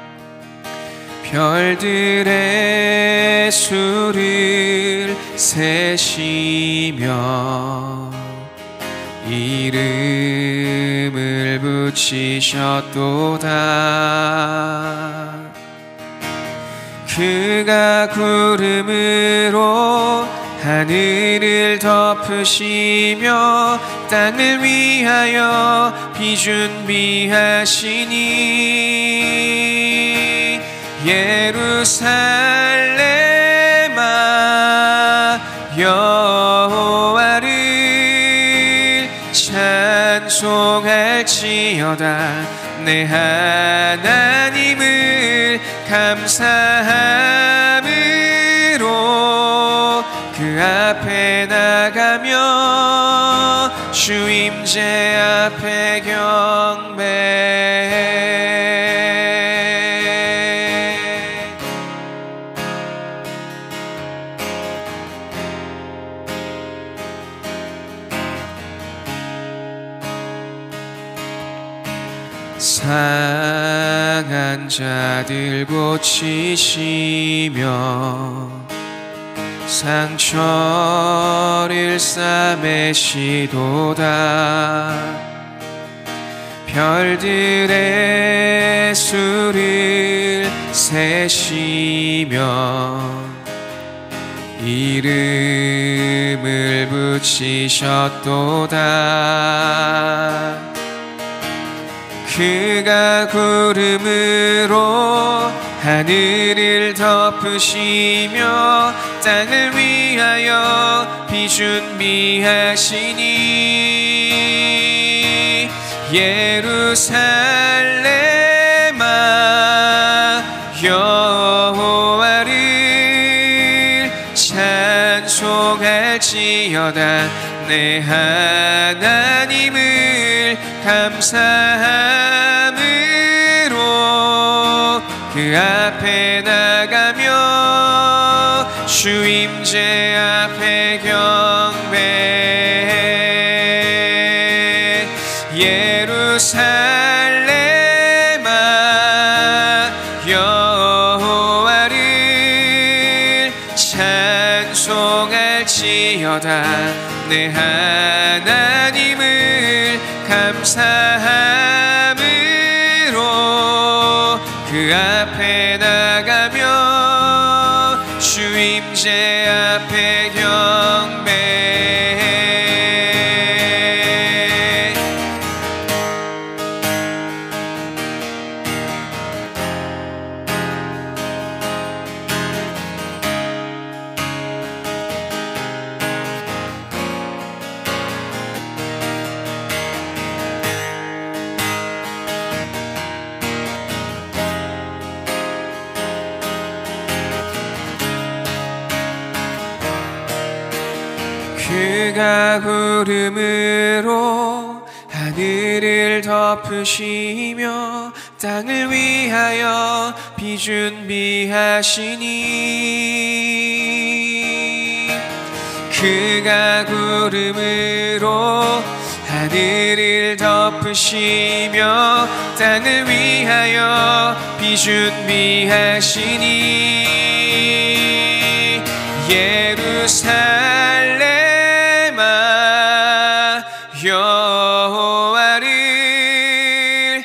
별들의 수를 세시며 이름을 붙이셨도다. 그가 구름으로 하늘을 덮으시며 땅을 위하여 비준비하시니 예루살렘아 여호와를 찬송할지어다. 내 하나님을 감사함으로 그 앞에 나가며 주임제 앞에 경배 상한 자들 고치시며 상처를 싸매시도다 별들의 수를 세시며 이름을 붙이셨도다 그가 구름으로 하늘을 덮으시며 땅을 위하여 비준비하시니 예루살렘아 여호와를 찬송할지어다 내 하나님을 감사함으로 그 앞에 나가며 주임제 앞에 경배 예루살렘아 여호와를 찬송할지어다 내 하나님을 감사함으로 그 앞에 나가며 주임제 앞에 경배 그가 구름으로 하늘을 덮으시며 땅을 위하여 비준비하시니 그가 구름으로 하늘을 덮으시며 땅을 위하여 비준비하시니 예루살렘아 여호와를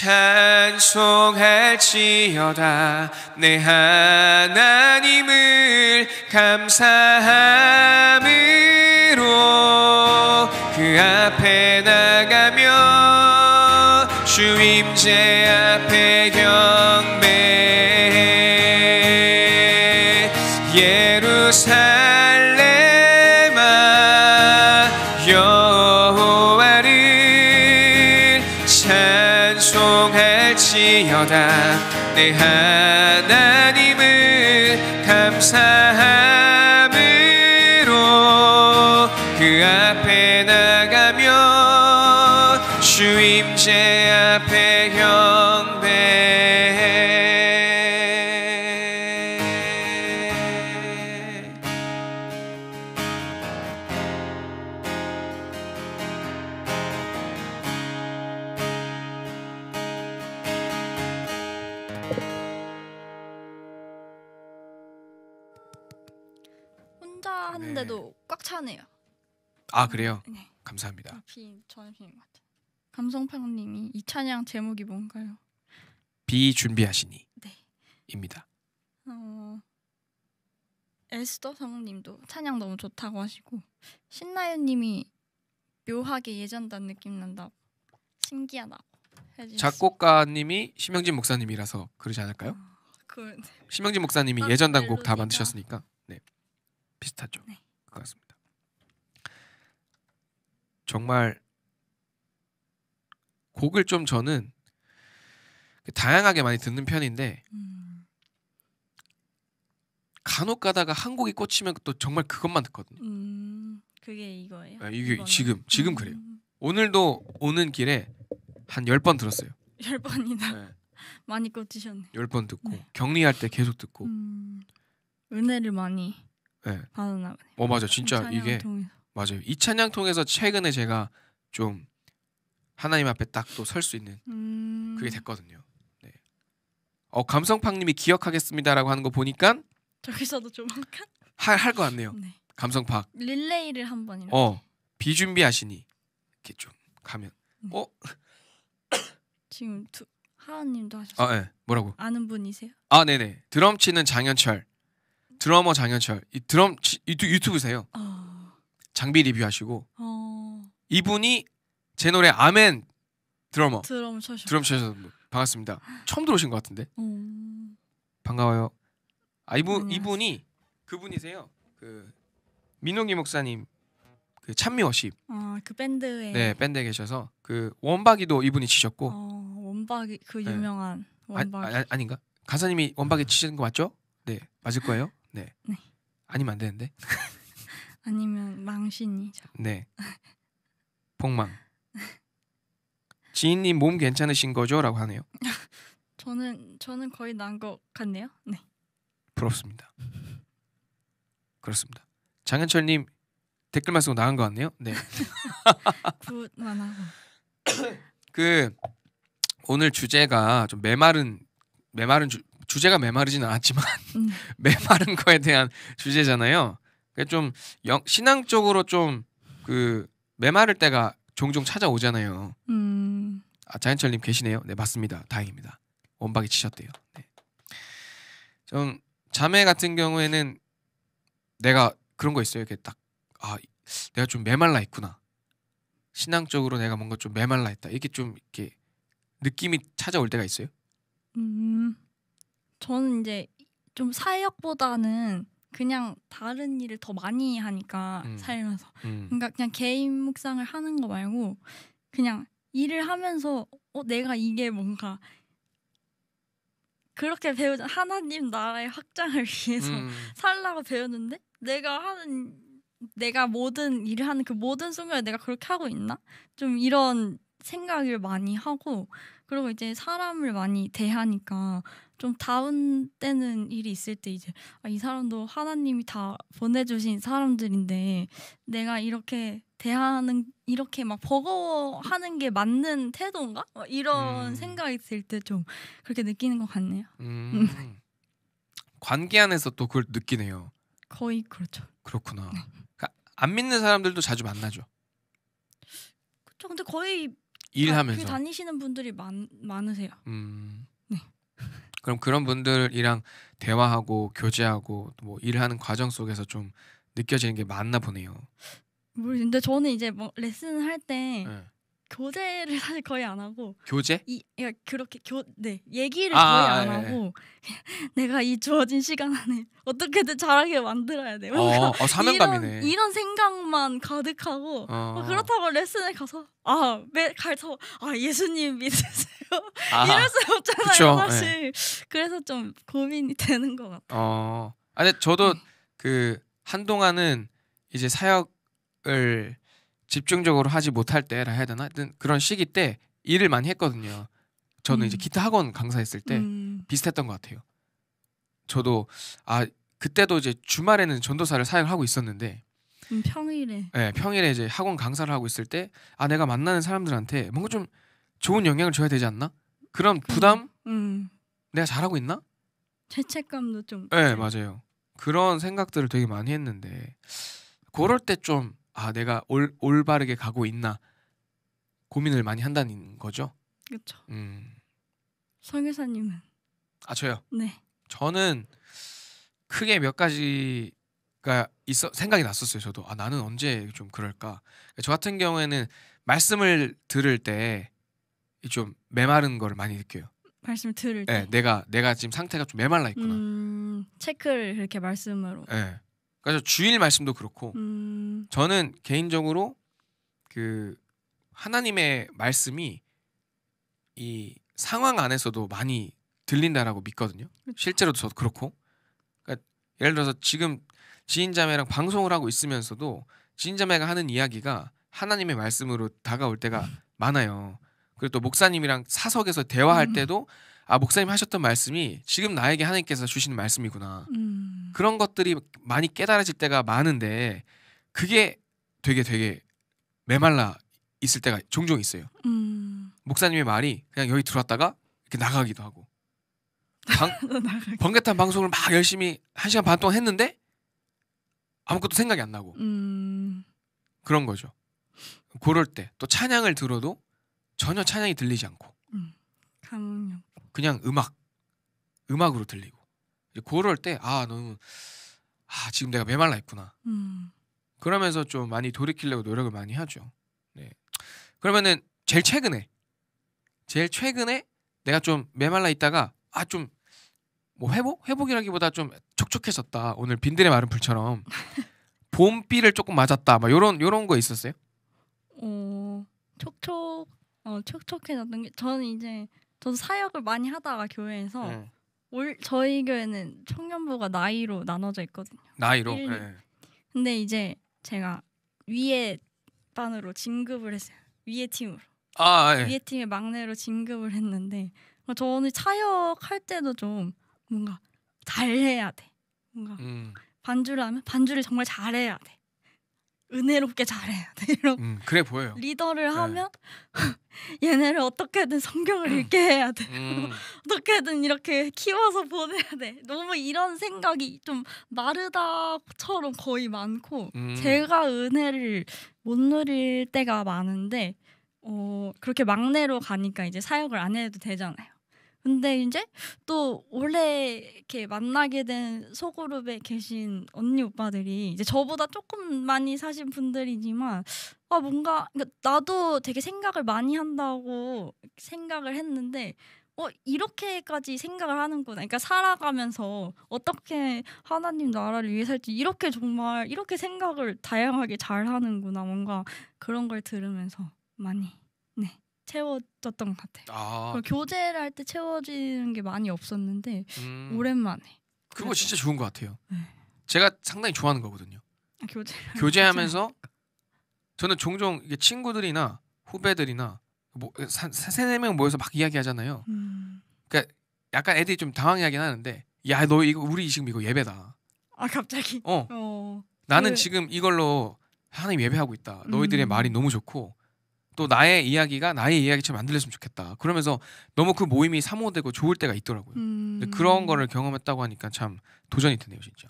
찬송할지어다 내 하나님을 감사함으로 그 앞에 나가며 주임제 앞에 경배 예루살렘아 여호와를 찬송할지어다 내 하나님을 감사함으로 그 앞에 나가며 주임제 앞에 경배 혼자 하는데도 꽉 차네요. 아 그래요? 네. 감사합니다. 저는 비인 것 같아요. 감성팡님이 이 찬양 제목이 뭔가요? 비준비하시니 네. 입니다. 에스더 성우님도 찬양 너무 좋다고 하시고 신나연님이 묘하게 예전단 느낌 난다고 신기하다고 해주셨어요. 작곡가님이 심영진 목사님이라서 그러지 않을까요? 심영진 목사님이 예전단 곡 다 멜로디가. 만드셨으니까 네 비슷하죠. 네. 그 같습니다. 정말 곡을 좀 저는 다양하게 많이 듣는 편인데 간혹 가다가 한 곡이 꽂히면 또 정말 그것만 듣거든요. 그게 이거예요? 이게 이거는? 지금 그래요. 오늘도 오는 길에 한 10번 들었어요. 10번이나 네. 많이 꽂히셨네. 10번 듣고 네. 격리할 때 계속 듣고. 은혜를 많이 네. 받았나 보네요. 맞아. 진짜 이게 통해서. 맞아요. 이 찬양 통해서 최근에 제가 좀 하나님 앞에 딱 또 설 수 있는 그게 됐거든요. 네. 감성팡님이 기억하겠습니다라고 하는 거 보니까 저기서도 조만간 할 것 같네요. 네. 감성팍. 릴레이를 한번 이렇게. 비준비하시니 이렇게 좀 가면. 지금 하은님도 하셨어요. 네. 뭐라고? 아는 분이세요? 네네. 드럼 치는 장현철. 드러머 장현철. 이 드럼 유튜브세요. 장비 리뷰하시고. 이분이 제 노래 아멘 드러머. 드럼 쳐서 반갑습니다. 처음 들어오신 것 같은데. 반가워요. 이분이 그분이세요. 그 민홍기 목사님 그 찬미워십. 그 밴드에. 네, 밴드에 계셔서 그 원박이도 이분이 치셨고. 원박이 그 유명한 원박이. 아닌가? 가사님이 원박이 치시는 거 맞죠? 네, 맞을 거예요. 네. 네. 아니면 안 되는데. 아니면 망신이죠. 네. 폭망. 지인님 몸 괜찮으신 거죠?라고 하네요. 저는 거의 난 것 같네요. 네. 부럽습니다. 그렇습니다. 장현철님 댓글만 쓰고 나간 것 같네요. 네. 굿만 하고. 오늘 주제가 좀 메마른 주제가 메마르진 않았지만 메마른 거에 대한 주제잖아요. 좀 신앙적으로 좀 메마를 때가 종종 찾아오잖아요. 장현철님 계시네요. 네, 맞습니다. 다행입니다. 원박이 치셨대요. 네. 좀 자매 같은 경우에는 내가 그런 거 있어요. 이렇게 딱 내가 좀 메말라 있구나. 신앙적으로 내가 뭔가 좀 메말라 있다. 이게 좀 이렇게 느낌이 찾아올 때가 있어요. 저는 이제 좀 사역보다는 그냥 다른 일을 더 많이 하니까 살면서 그러니까 그냥 개인 묵상을 하는 거 말고 그냥 일을 하면서 내가 이게 뭔가 그렇게 배우자 하나님 나라의 확장을 위해서 살라고 배웠는데 내가 모든 일을 하는 그 모든 순간에 내가 그렇게 하고 있나? 좀 이런 생각을 많이 하고 그리고 이제 사람을 많이 대하니까 좀 다운되는 일이 있을 때 이제 이 사람도 하나님이 다 보내주신 사람들인데 내가 이렇게 대하는 이렇게 막 버거워하는 게 맞는 태도인가? 이런 생각이 들 때 좀 그렇게 느끼는 것 같네요. 관계 안에서 또 그걸 느끼네요. 거의 그렇죠. 그렇구나. 그러니까 안 믿는 사람들도 자주 만나죠. 그렇죠. 근데 거의 일하면서 다니시는 분들이 많으세요. 네. 그럼 그런 분들이랑 대화하고 교제하고 뭐 일하는 과정 속에서 좀 느껴지는 게 많나 보네요. 근데 저는 이제 뭐 레슨을 할 때 교제를 사실 거의 안 하고 교제? 그렇게 얘기를 거의 안 하고 내가 이 주어진 시간 안에 어떻게든 잘하게 만들어야 돼. 사명감이네. 이런 생각만 가득하고 그렇다고 레슨에 가서 예수님 믿으세요. 이럴 수 없잖아요. 그쵸? 사실. 그래서 좀 고민이 되는 것 같아요. 근데 저도 한동안은 이제 사역을 집중적으로 하지 못할 때라 해야 되나? 하여튼 그런 시기 때 일을 많이 했거든요. 저는 이제 기타 학원 강사했을 때 비슷했던 것 같아요. 저도 그때도 이제 주말에는 전도사를 사역을 하고 있었는데 평일에 평일에 이제 학원 강사를 하고 있을 때 내가 만나는 사람들한테 뭔가 좀 좋은 영향을 줘야 되지 않나? 그런 부담? 내가 잘하고 있나? 죄책감도 좀. 네, 맞아요. 그런 생각들을 되게 많이 했는데 그럴 때 좀 내가 올바르게 가고 있나 고민을 많이 한다는 거죠. 그렇죠. 설교사님은? 저요? 네. 저는 크게 몇 가지가 생각이 났었어요. 저도 나는 언제 좀 그럴까. 저 같은 경우에는 말씀을 들을 때 좀 메마른 거를 많이 느껴요. 말씀 들을 때. 네, 내가 지금 상태가 좀 메말라 있구나. 체크를 이렇게 말씀으로. 네. 그래서 주일 말씀도 그렇고 저는 개인적으로 하나님의 말씀이 이 상황 안에서도 많이 들린다라고 믿거든요. 그쵸. 실제로도 저도 그렇고. 그러니까 예를 들어서 지금 지인자매랑 방송을 하고 있으면서도 지인자매가 하는 이야기가 하나님의 말씀으로 다가올 때가 많아요. 그리고 또 목사님이랑 사석에서 대화할 때도 아 목사님 하셨던 말씀이 지금 나에게 하나님께서 주시는 말씀이구나. 그런 것들이 많이 깨달아질 때가 많은데 그게 되게 메말라 있을 때가 종종 있어요. 목사님의 말이 그냥 여기 들어왔다가 이렇게 나가기도 하고 번개탄 방송을 막 열심히 1시간 반 동안 했는데 아무것도 생각이 안 나고 그런 거죠. 그럴 때 또 찬양을 들어도 전혀 찬양이 들리지 않고 그냥 음악으로 들리고 그럴 때 너무 지금 내가 메말라 있구나. 그러면서 좀 많이 돌이키려고 노력을 많이 하죠. 네. 그러면은 제일 최근에 내가 좀 메말라 있다가 좀 뭐 회복이라기보다 좀 촉촉해졌다. 오늘 빈들의 마른 불처럼 봄비를 조금 맞았다. 막 요런 거 있었어요? 촉촉해졌던 게 저도 사역을 많이 하다가 교회에서 저희 교회는 청년부가 나이로 나눠져 있거든요. 나이로. 네. 근데 이제 제가 위에 반으로 진급을 했어요. 위에 팀으로. 위에 팀의 막내로 진급을 했는데 저는 사역할 때도 좀 뭔가 잘해야 돼. 뭔가 반주를 하면 반주를 정말 잘해야 돼. 은혜롭게 잘해야 돼. 이런 그래 보여요. 리더를 하면 얘네를 어떻게든 성경을 읽게 해야 돼. 어떻게든 이렇게 키워서 보내야 돼. 너무 이런 생각이 좀 마르다처럼 거의 많고 제가 은혜를 못 누릴 때가 많은데 그렇게 막내로 가니까 이제 사역을 안 해도 되잖아요. 근데 이제 또 원래 이렇게 만나게 된 소그룹에 계신 언니 오빠들이 이제 저보다 조금 많이 사신 분들이지만 뭔가 나도 되게 생각을 많이 한다고 생각을 했는데 이렇게까지 생각을 하는구나. 그러니까 살아가면서 어떻게 하나님 나라를 위해 살지 이렇게 정말 이렇게 생각을 다양하게 잘 하는구나. 뭔가 그런 걸 들으면서 많이 채워졌던 것 같아요. 교제를 할 때 채워지는 게 많이 없었는데 오랜만에. 그거 진짜 좋은 것 같아요. 제가 상당히 좋아하는 거거든요. 교제하면서 저는 종종 이게 친구들이나 후배들이나 뭐 3-4명 모여서 막 이야기하잖아요. 그러니까 약간 애들이 좀 당황해하긴 하는데 야 너 이거 우리 지금 이거 예배다. 갑자기? 나는 지금 이걸로 하나님 예배하고 있다. 너희들의 말이 너무 좋고 또 나의 이야기가 나의 이야기처럼 안 들렸으면 좋겠다. 그러면서 너무 그 모임이 사모되고 좋을 때가 있더라고요. 근데 그런 거를 경험했다고 하니까 참 도전이 되네요, 진짜.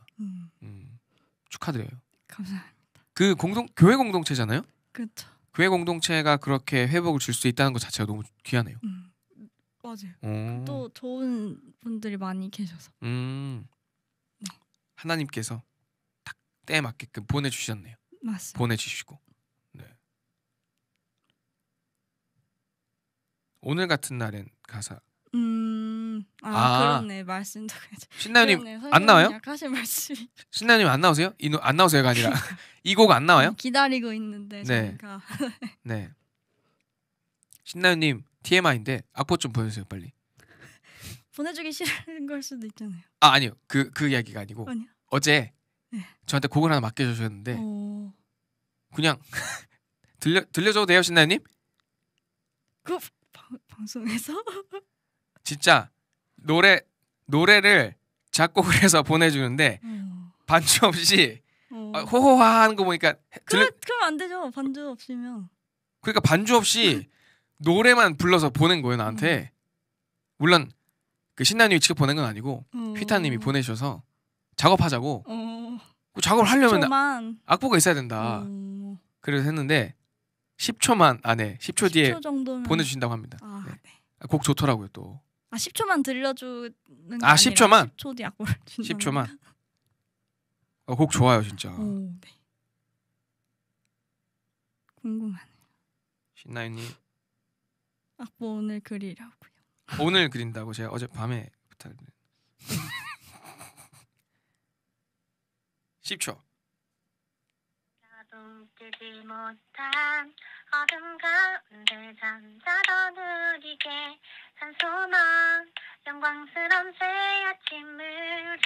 축하드려요. 감사합니다. 그 교회 공동체잖아요. 그렇죠. 교회 공동체가 그렇게 회복을 줄 수 있다는 것 자체가 너무 귀하네요. 맞아요. 또 좋은 분들이 많이 계셔서. 하나님께서 딱 때에 맞게끔 보내주셨네요. 맞습니다. 보내주시고. 오늘 같은 날엔 가사. 그렇네. 말씀도 신나님 안 나와요? 하신 말씀이. 신나님 안 나오세요? 안 나오세요가 아니라 이 곡 안 나와요? 기다리고 있는데 저희가. 네. 신나님 TMI인데 악보 좀 보여주세요 빨리. 보내주기 싫은 걸 수도 있잖아요. 아니요. 그 이야기가 아니고 아니요? 어제 저한테 곡을 하나 맡겨주셨는데 그냥 들려줘도 돼요 신나님? 그 방송에서? 진짜 노래를 작곡을 해서 보내주는데 반주 없이 호호하 하는 거 보니까 그럼 안 되죠. 반주 없이면. 그러니까 반주 없이 노래만 불러서 보낸 거예요 나한테. 물론 그 신나님이 직접 보낸 건 아니고 휘타님이 보내셔서 작업하자고. 그 작업을 하려면 악보가 있어야 된다. 그래서 했는데 10초만 안에 10초 뒤에 10초 정도면... 보내주신다고 합니다. 곡 좋더라고요 또. 10초만 들려주는 게 10초만? 10초 뒤 악보를 준다는 10초만. 곡 좋아요 진짜. 네. 궁금하네요. 신나인님 악보 오늘 그리라고요. 오늘 그린다고 제가 어젯밤에 부탁드렸는데 10초. 눈뜨지 못한 어둠 가운데 잠자던 우리에게 산소망 영광스런 새 아침을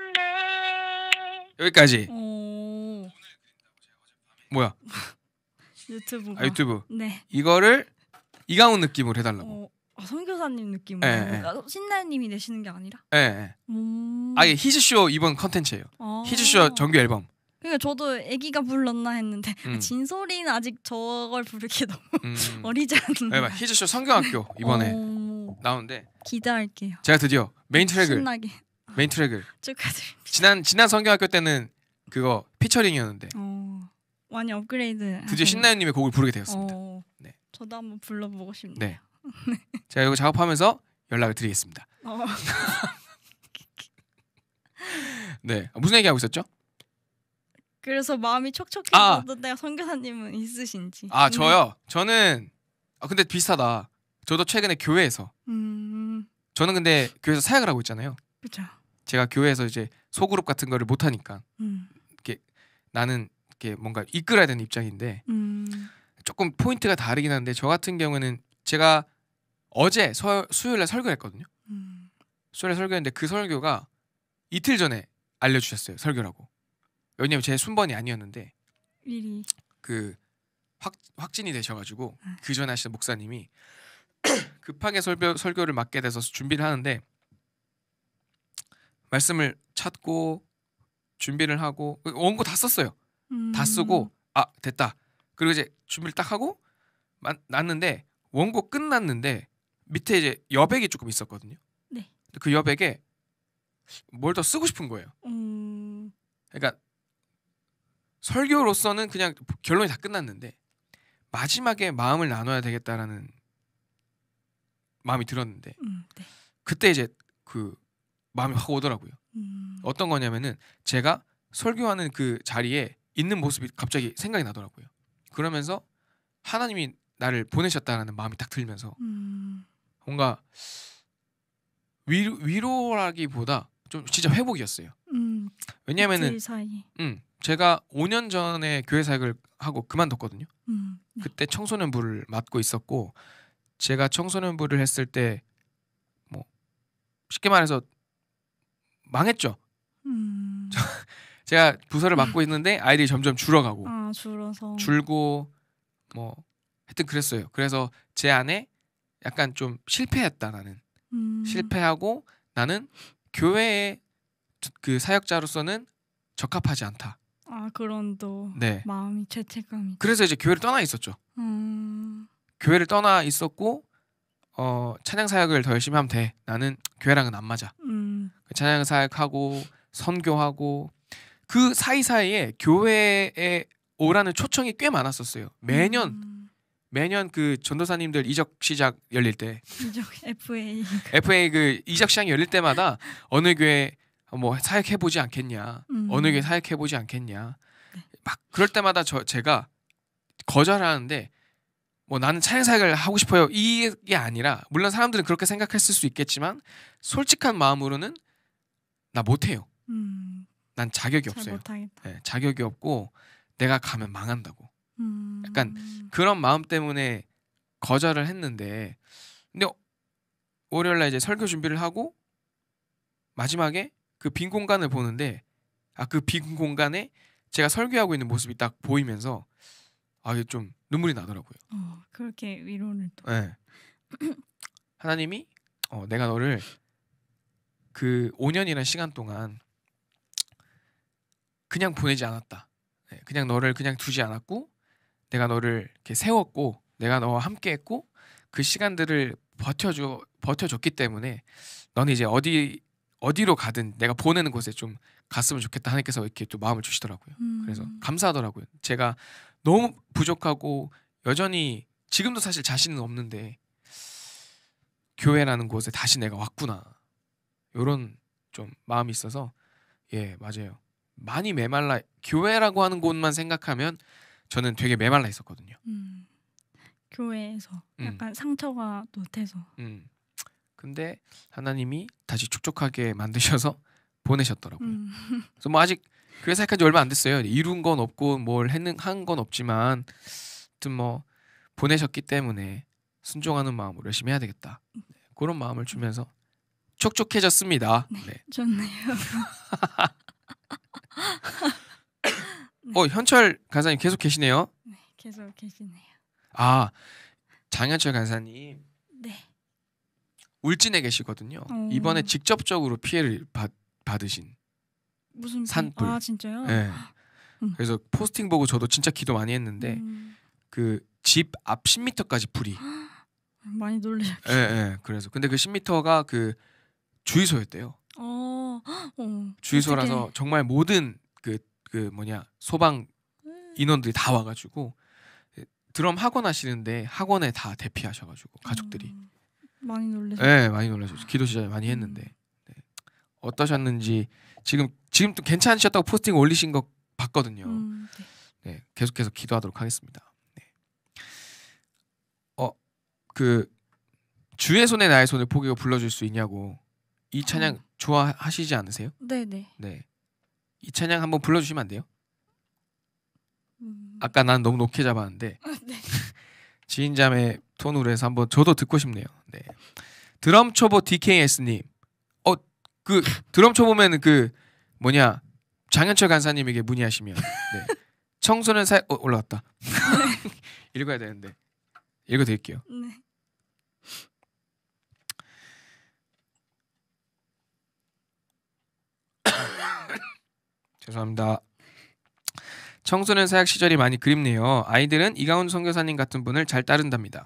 주셨네. 여기까지. 뭐야? 유튜브가. 아, 유튜브. 네. 이거를 이강훈 느낌으로 해달라고. 선교사님 느낌으로. 네. 신나연님이 내시는 게 아니라. 네. 아예 히즈쇼 이번 컨텐츠예요. 히즈쇼 정규 앨범. 그러니까 저도 애기가 불렀나 했는데 진솔이는 아직 저걸 부르기 너무 어리지 않나. 네, 히즈쇼 성경학교 이번에 나오는데 기대할게요. 제가 드디어 메인 트랙을 신나게. 메인 트랙을 축하드립니다. 지난 성경학교 때는 그거 피처링이었는데 많이 업그레이드. 드디어 신나연님의 곡을 부르게 되었습니다. 네. 저도 한번 불러보고 싶네요. 네. 제가 이거 작업하면서 연락을 드리겠습니다. 네, 무슨 얘기하고 있었죠? 그래서 마음이 촉촉해졌는데 선교사님은 있으신지. 저요? 저는 근데 비슷하다. 저도 최근에 교회에서 저는 근데 교회에서 사역을 하고 있잖아요. 그렇죠. 제가 교회에서 이제 소그룹 같은 거를 못 하니까 이렇게 나는 이렇게 뭔가 이끌어야 되는 입장인데 조금 포인트가 다르긴 한데 저 같은 경우는 제가 어제 수요일날 설교를 했거든요. 수요일에 설교했는데 그 설교가 이틀 전에 알려주셨어요. 설교라고. 왜냐면 제 순번이 아니었는데 미리 그 확진이 되셔가지고 그 전에 하시는 목사님이 급하게 설교를 맡게 돼서 준비를 하는데 말씀을 찾고 준비를 하고 원고 다 썼어요. 다 쓰고 됐다. 그리고 이제 준비를 딱 하고 났는데 원고 끝났는데 밑에 이제 여백이 조금 있었거든요. 네. 그 여백에 뭘 더 쓰고 싶은 거예요. 그러니까 설교로서는 그냥 결론이 다 끝났는데 마지막에 마음을 나눠야 되겠다라는 마음이 들었는데 네. 그때 이제 그 마음이 확 오더라고요. 어떤 거냐면은 제가 설교하는 그 자리에 있는 모습이 갑자기 생각이 나더라고요. 그러면서 하나님이 나를 보내셨다라는 마음이 딱 들면서 뭔가 위로라기보다 좀 진짜 회복이었어요. 왜냐면은 제가 5년 전에 교회 사역을 하고 그만뒀거든요. 네. 그때 청소년부를 맡고 있었고 제가 청소년부를 했을 때 뭐 쉽게 말해서 망했죠. 제가 부서를 맡고 있는데 아이들이 점점 줄어가고 줄고 뭐 하여튼 그랬어요. 그래서 제 안에 약간 좀 실패했다 나는. 실패하고 나는 교회의 그 사역자로서는 적합하지 않다. 그런 또 네. 마음이 죄책감이. 그래서 이제 교회를 떠나 있었죠. 교회를 떠나 있었고 찬양 사역을 더 열심히 하면 돼. 나는 교회랑은 안 맞아. 찬양 사역하고 선교하고 그 사이사이에 교회에 오라는 초청이 꽤 많았었어요. 매년 그 전도사님들 이적 시작 열릴 때 FA 그 이적 시장이 열릴 때마다 어느 교회 뭐 사역해 보지 않겠냐, 어느 교회 사역해 보지 않겠냐, 네. 막 그럴 때마다 제가 거절하는데 뭐 나는 찬양 사역을 하고 싶어요 이게 아니라 물론 사람들은 그렇게 생각했을 수 있겠지만 솔직한 마음으로는 나 못해요. 난 자격이 없어요. 네, 자격이 없고 내가 가면 망한다고. 약간 그런 마음 때문에 거절을 했는데 근데 월요일날 이제 설교 준비를 하고 마지막에 그 빈 공간을 보는데 그 빈 공간에 제가 설교하고 있는 모습이 딱 보이면서 이게 좀 눈물이 나더라고요. 그렇게 위로를 또. 네. 하나님이 내가 너를 그 5년이라는 시간 동안 그냥 보내지 않았다. 네, 그냥 너를 그냥 두지 않았고 내가 너를 이렇게 세웠고 내가 너와 함께했고 그 시간들을 버텨줬기 때문에 너는 이제 어디로 가든 내가 보내는 곳에 좀 갔으면 좋겠다. 하나님께서 이렇게 또 마음을 주시더라고요. 그래서 감사하더라고요. 제가 너무 부족하고 여전히 지금도 사실 자신은 없는데 교회라는 곳에 다시 내가 왔구나. 이런 좀 마음이 있어서 맞아요. 많이 메말라 교회라고 하는 곳만 생각하면 저는 되게 메말라 있었거든요. 교회에서 약간 상처가 또 돼서. 근데 하나님이 다시 촉촉하게 만드셔서 보내셨더라고요. 그래서 뭐 아직 교회 사역한 지 얼마 안 됐어요. 이룬 건 없고 뭘 한 건 없지만 아무튼 뭐 보내셨기 때문에 순종하는 마음으로 열심히 해야 되겠다. 그런 마음을 주면서 촉촉해졌습니다. 네. 좋네요. 현철 간사님 계속 계시네요. 네, 계속 계시네요. 아, 장현철 간사님 네. 울진에 계시거든요. 이번에 직접적으로 피해를 받으신 무슨 산불. 아 진짜요? 네. 그래서 포스팅 보고 저도 진짜 기도 많이 했는데 그 집 앞 10m까지 불이. 많이 놀라셨죠. 예, 예. 그래서 근데 그 10m가 그 주유소였대요. 주유소라서 어떻게... 정말 모든 그 뭐냐 소방 인원들이 다 와가지고 드럼 학원 하시는데 학원에 다 대피하셔가지고 가족들이 많이 놀라셨죠. 네, 많이 놀라셨죠. 기도 진짜 많이 했는데 네. 어떠셨는지 지금 또 괜찮으셨다고 포스팅 올리신 거 봤거든요. 네. 네, 계속해서 기도하도록 하겠습니다. 네. 그 주의 손에 나의 손을 포개고 불러줄 수 있냐고 이 찬양 좋아하시지 않으세요? 네네. 네. 이 찬양 한번 불러주시면 안 돼요? 아까 난 너무 높게 잡았는데 네. 지인자매 톤으로 해서 한번 저도 듣고 싶네요. 네. 드럼 초보 DKS님, 그 드럼 초보면 그 뭐냐 장현철 간사님에게 문의하시면 네. 청소년 올라왔다. 읽어야 되는데 읽어드릴게요. 네. 죄송합니다. 청소년 사역 시절이 많이 그립네요. 아이들은 이가훈 선교사님 같은 분을 잘 따른답니다.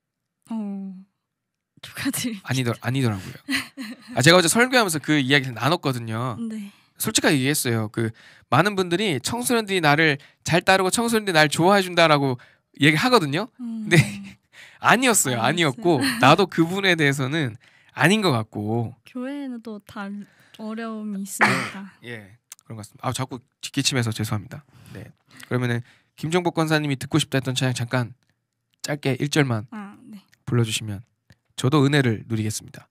축하드립니다. 아니더라고요. 제가 어제 설교하면서 그 이야기를 나눴거든요. 네. 솔직하게 얘기했어요. 그 많은 분들이 청소년들이 나를 잘 따르고 청소년들이 나를 좋아해 준다라고 얘기하거든요. 근데 아니었어요. 아니었고 나도 그분에 대해서는 아닌 것 같고. 교회에는 또 다 어려움이 있으니까. 예, 그런 것 같습니다. 자꾸 기침해서 죄송합니다. 네, 그러면은 김종복 권사님이 듣고 싶다 했던 찬양 잠깐 짧게 1절만 네. 불러주시면 저도 은혜를 누리겠습니다.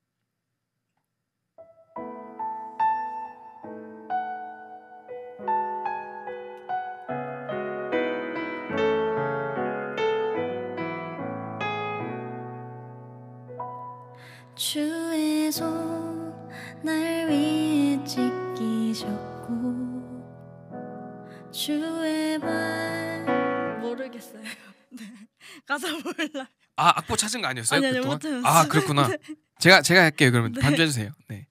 주의 손 날 위에 찢기셨고 주의 발 모르겠어요. 네. 가사 몰라. 악보 찾은 거 아니었어요? 아니 그동안? 못해요. 그렇구나. 제가 할게요. 그러면 네. 반주해 주세요. 네.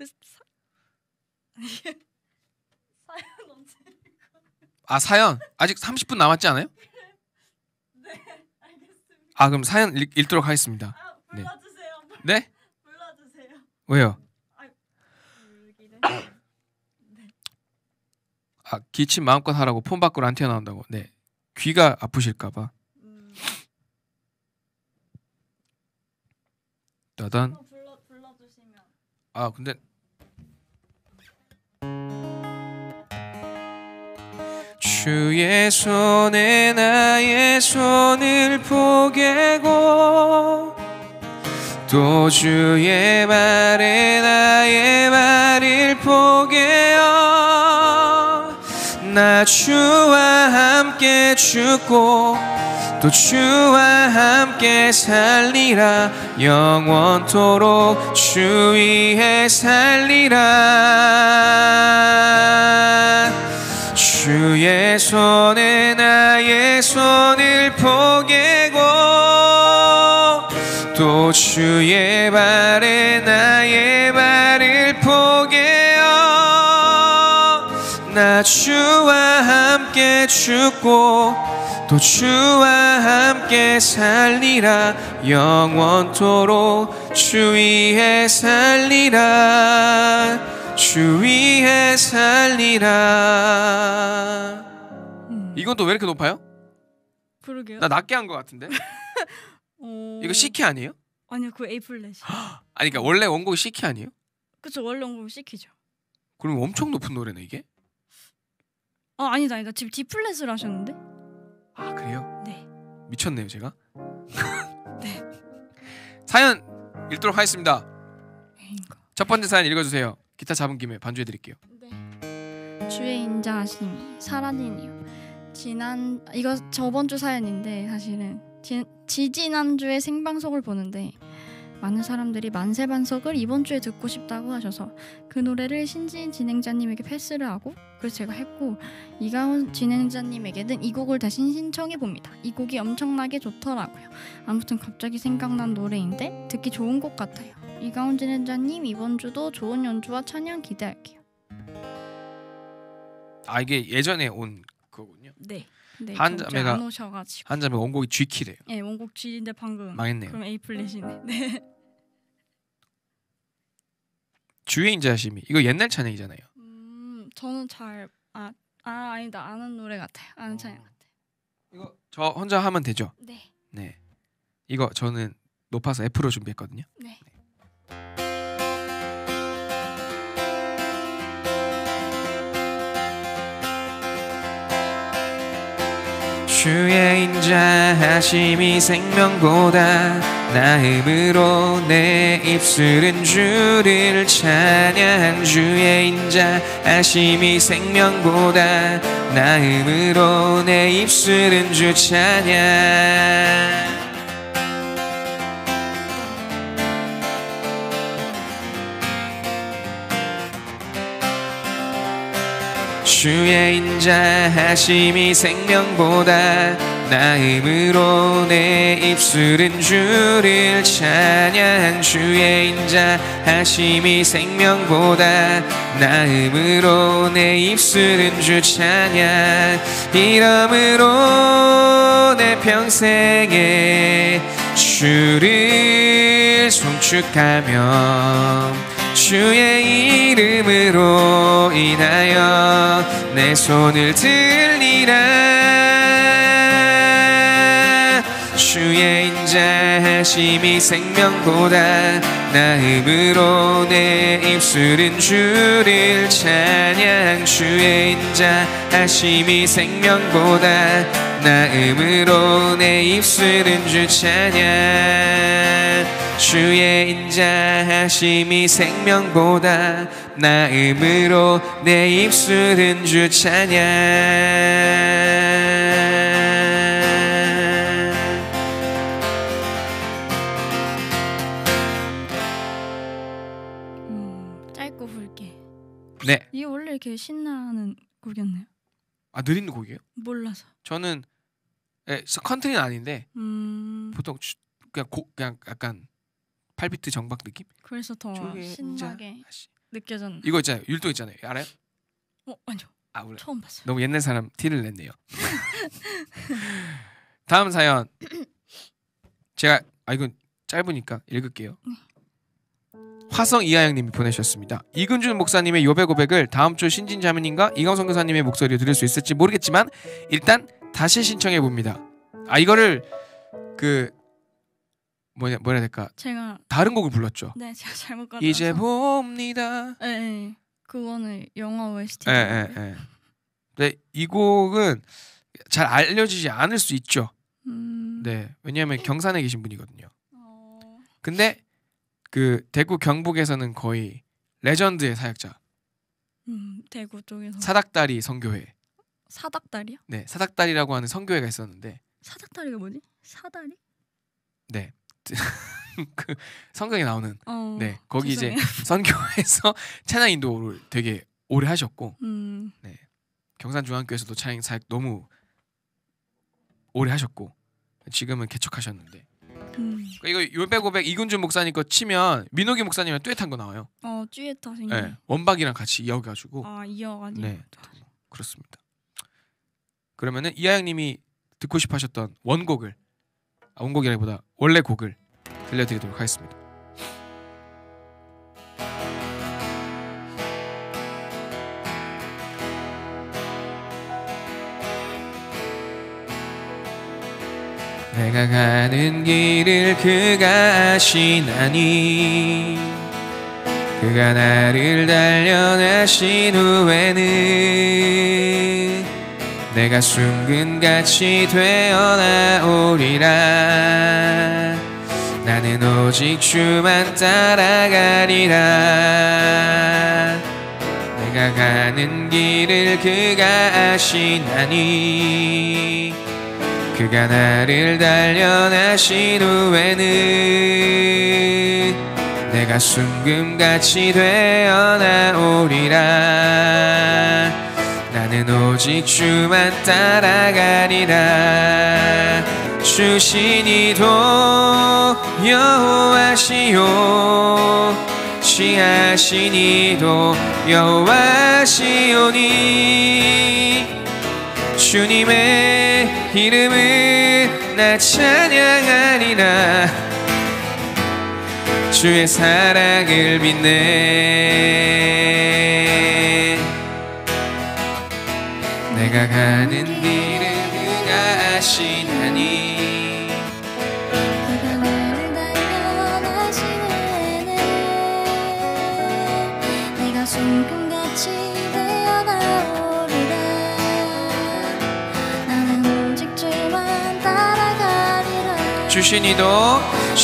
사연 언제? 사연 아직 30분 남았지 않아요? 네, 알겠습니다. 그럼 사연 읽도록 하겠습니다. 불러주세요. 네? 불러주세요. 왜요? 네. 기침 마음껏 하라고 폰 밖으로 안 튀어나온다고. 네. 귀가 아프실까봐. 따단. 불러주시면. 근데 주의 손에 나의 손을 포개고 또 주의 발에 나의 발을 포개어 나 주와 함께 죽고 또 주와 함께 살리라 영원토록 주 위에 살리라 주의 손에 나의 손을 포개고 또 주의 발에 나의 발을 포개어 나 주와 함께 죽고 또 주와 함께 살리라 영원토록 주 위에 살리라 주 위에 살리라. 이건 또 왜 이렇게 높아요? 그러게요. 나 낮게 한 것 같은데. 이거 C키 아니에요? 아니요, 그 A 플랫이. 그러니까 원래 원곡이 C키 아니에요? 그쵸, 원래 원곡이 C키죠. 그럼 엄청 높은 노래네 이게? 아니다. 지금 D 플랫을 하셨는데? 그래요? 네. 미쳤네요 제가. 네. 사연 읽도록 하겠습니다. 첫 번째 사연 읽어주세요. 기타 잡은 김에 반주해드릴게요. 네. 주의 인자하심이 살아니니요. 이거 저번 주 사연인데 사실은 지지난 주에 생방송을 보는데 많은 사람들이 만세반석을 이번 주에 듣고 싶다고 하셔서 그 노래를 신지인 진행자님에게 패스를 하고 그래서 제가 했고 이가온 진행자님에게는 이 곡을 다시 신청해 봅니다. 이 곡이 엄청나게 좋더라고요. 아무튼 갑자기 생각난 노래인데 듣기 좋은 곡 같아요. 이가온 진행자님 이번 주도 좋은 연주와 찬양 기대할게요. 아 이게 예전에 온 거군요. 네. 네, 한자매가 안 오셔가지고. 한자매 원곡이 G키래요. 네, 원곡 G인데 방금 망했네요. 그럼 A 플랫이네. 네. 주의 인자하심이 이거 옛날 찬양이잖아요. 저는 잘 아니다 아는 노래 같아요. 아는 찬양 같아요. 이거 저 혼자 하면 되죠? 네. 네. 이거 저는 높아서 F로 준비했거든요. 네. 주의 인자하심이 생명보다 나음으로 내 입술은 주를 찬양. 주의 인자하심이 생명보다 나음으로 내 입술은 주 찬양. 주의 인자하심이 생명보다 나음으로 내 입술은 주를 찬양. 주의 인자하심이 생명보다 나음으로 내 입술은 주 찬양. 이러므로 내 평생에 주를 송축하며 주의 이름으로 인하여 내 손을 들리라. 주의 인자하심이 생명보다 나음으로 내 입술은 주를 찬양. 주의 인자하심이 생명보다 나음으로 내 입술은 주 찬양. 주의 인자하심이 생명보다 나음으로 내 입술은 주 찬양. 짧고 굵게. 네. 이게 원래 이렇게 신나는 곡이었나요? 아 느린 곡이에요? 몰라서. 저는 컨트리는 아닌데 보통 그냥 약간 8비트 정박 느낌? 그래서 더 신나게 느껴졌네. 이거 있잖아요. 율동 있잖아요. 알아요? 아니요. 아 몰라. 처음 봤어요. 너무 옛날 사람 티를 냈네요. 다음 사연 제가 이건 짧으니까 읽을게요. 화성 이하영님이 보내주셨습니다. 이근준 목사님의 요배 고백을 다음 주 신진 자매님과 이광성 교사님의 목소리로 들을 수 있을지 모르겠지만 일단 다시 신청해 봅니다. 이거를 뭐라 해야 될까? 제가 다른 곡을 불렀죠. 네, 제가 잘못 가져서. 이제 봅니다. 네, 그거는 영화 OST. 네. 네, 이 곡은 잘 알려지지 않을 수 있죠. 네, 왜냐하면 경산에 계신 분이거든요. 근데 그 대구 경북에서는 거의 레전드의 사역자. 대구 쪽에서. 사닥다리 선교회. 사닥다리요? 네, 사닥다리라고 하는 선교회가 있었는데. 사닥다리가 뭐지? 사다리? 네. 그 성경에 나오는 네 거기 죄송해요. 이제 선교회에서 찬양 인도를 되게 오래 하셨고 네 경산 중앙교회에서도 찬양 사역 너무 오래 하셨고 지금은 개척하셨는데 이거 요배 고백 이근준 목사님 거 치면 민호기 목사님이랑 듀엣한 거 나와요. 듀엣하신 네 원박이랑 같이 이어가지고 이어가지고 네 그렇습니다. 그러면은 이하영님이 듣고 싶어하셨던 원곡을 원곡이라기보다 원래 곡을 들려드리도록 하겠습니다. 내가 가는 길을 그가 아시나니 그가 나를 단련하신 후에는 내가 순금같이 되어 나오리라. 나는 오직 주만 따라가리라. 내가 가는 길을 그가 아시나니 그가 나를 단련하신 후에는 내가 순금같이 되어 나오리라. 나는 오직 주만 따라가리라. 주신 이도 여호와시요 취하신 이도 여호와시오니 주님의 이름을 나 찬양하리라. 주의 사랑을 믿네. 내가 가는 길을 그가 아시나니 그가 나를 단련하시네. 내가 순금같이 되어 나오리라. 나는 오직 주만 따라가리라. 주신 이도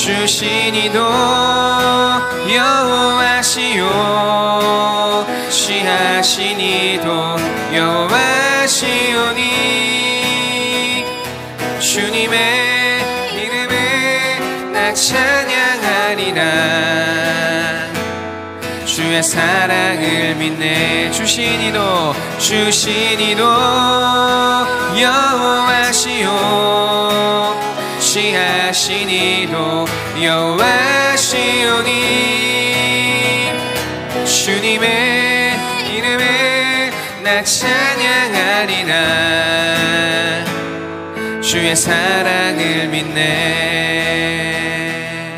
여호와시요 취하신 이도 여호와시오니 주님의 이름을 나 찬양하리라. 주의 사랑을 믿네. 주신 이도 여호와시요 취하신 이도 여호와시오니 주님의 이름을 나 찬양하리라. 주의 사랑을 믿네.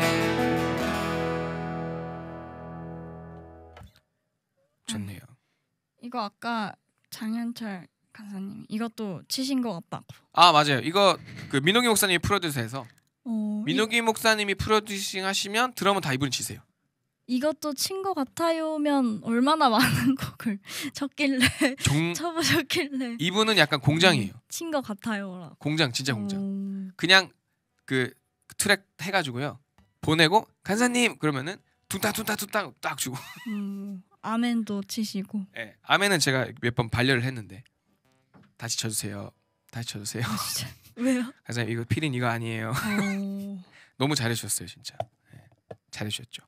좋네요. 이거 아까 장현철 간사님 이것도 치신 것 같다고. 아 맞아요. 이거 그 민호기 목사님이 프로듀서해서 민호기 이, 목사님이 프로듀싱 하시면 드럼은 다 이분이 치세요. 이것도 친 것 같아요면 얼마나 많은 곡을 쳤길래 쳐보셨길래 이분은 약간 공장이에요. 친 것 같아요라고. 공장 진짜 공장. 그냥 그 트랙 해가지고요 보내고 간사님 그러면은 둔따둔따둔따 딱 주고. 아멘도 치시고. 네, 아멘은 제가 몇 번 반려를 했는데 다시 쳐주세요. 다시 쳐주세요. 아, 진짜. 왜요? 간사님 이거 필인 이거 아니에요. 너무 잘해주셨어요 진짜. 네, 잘해주셨죠.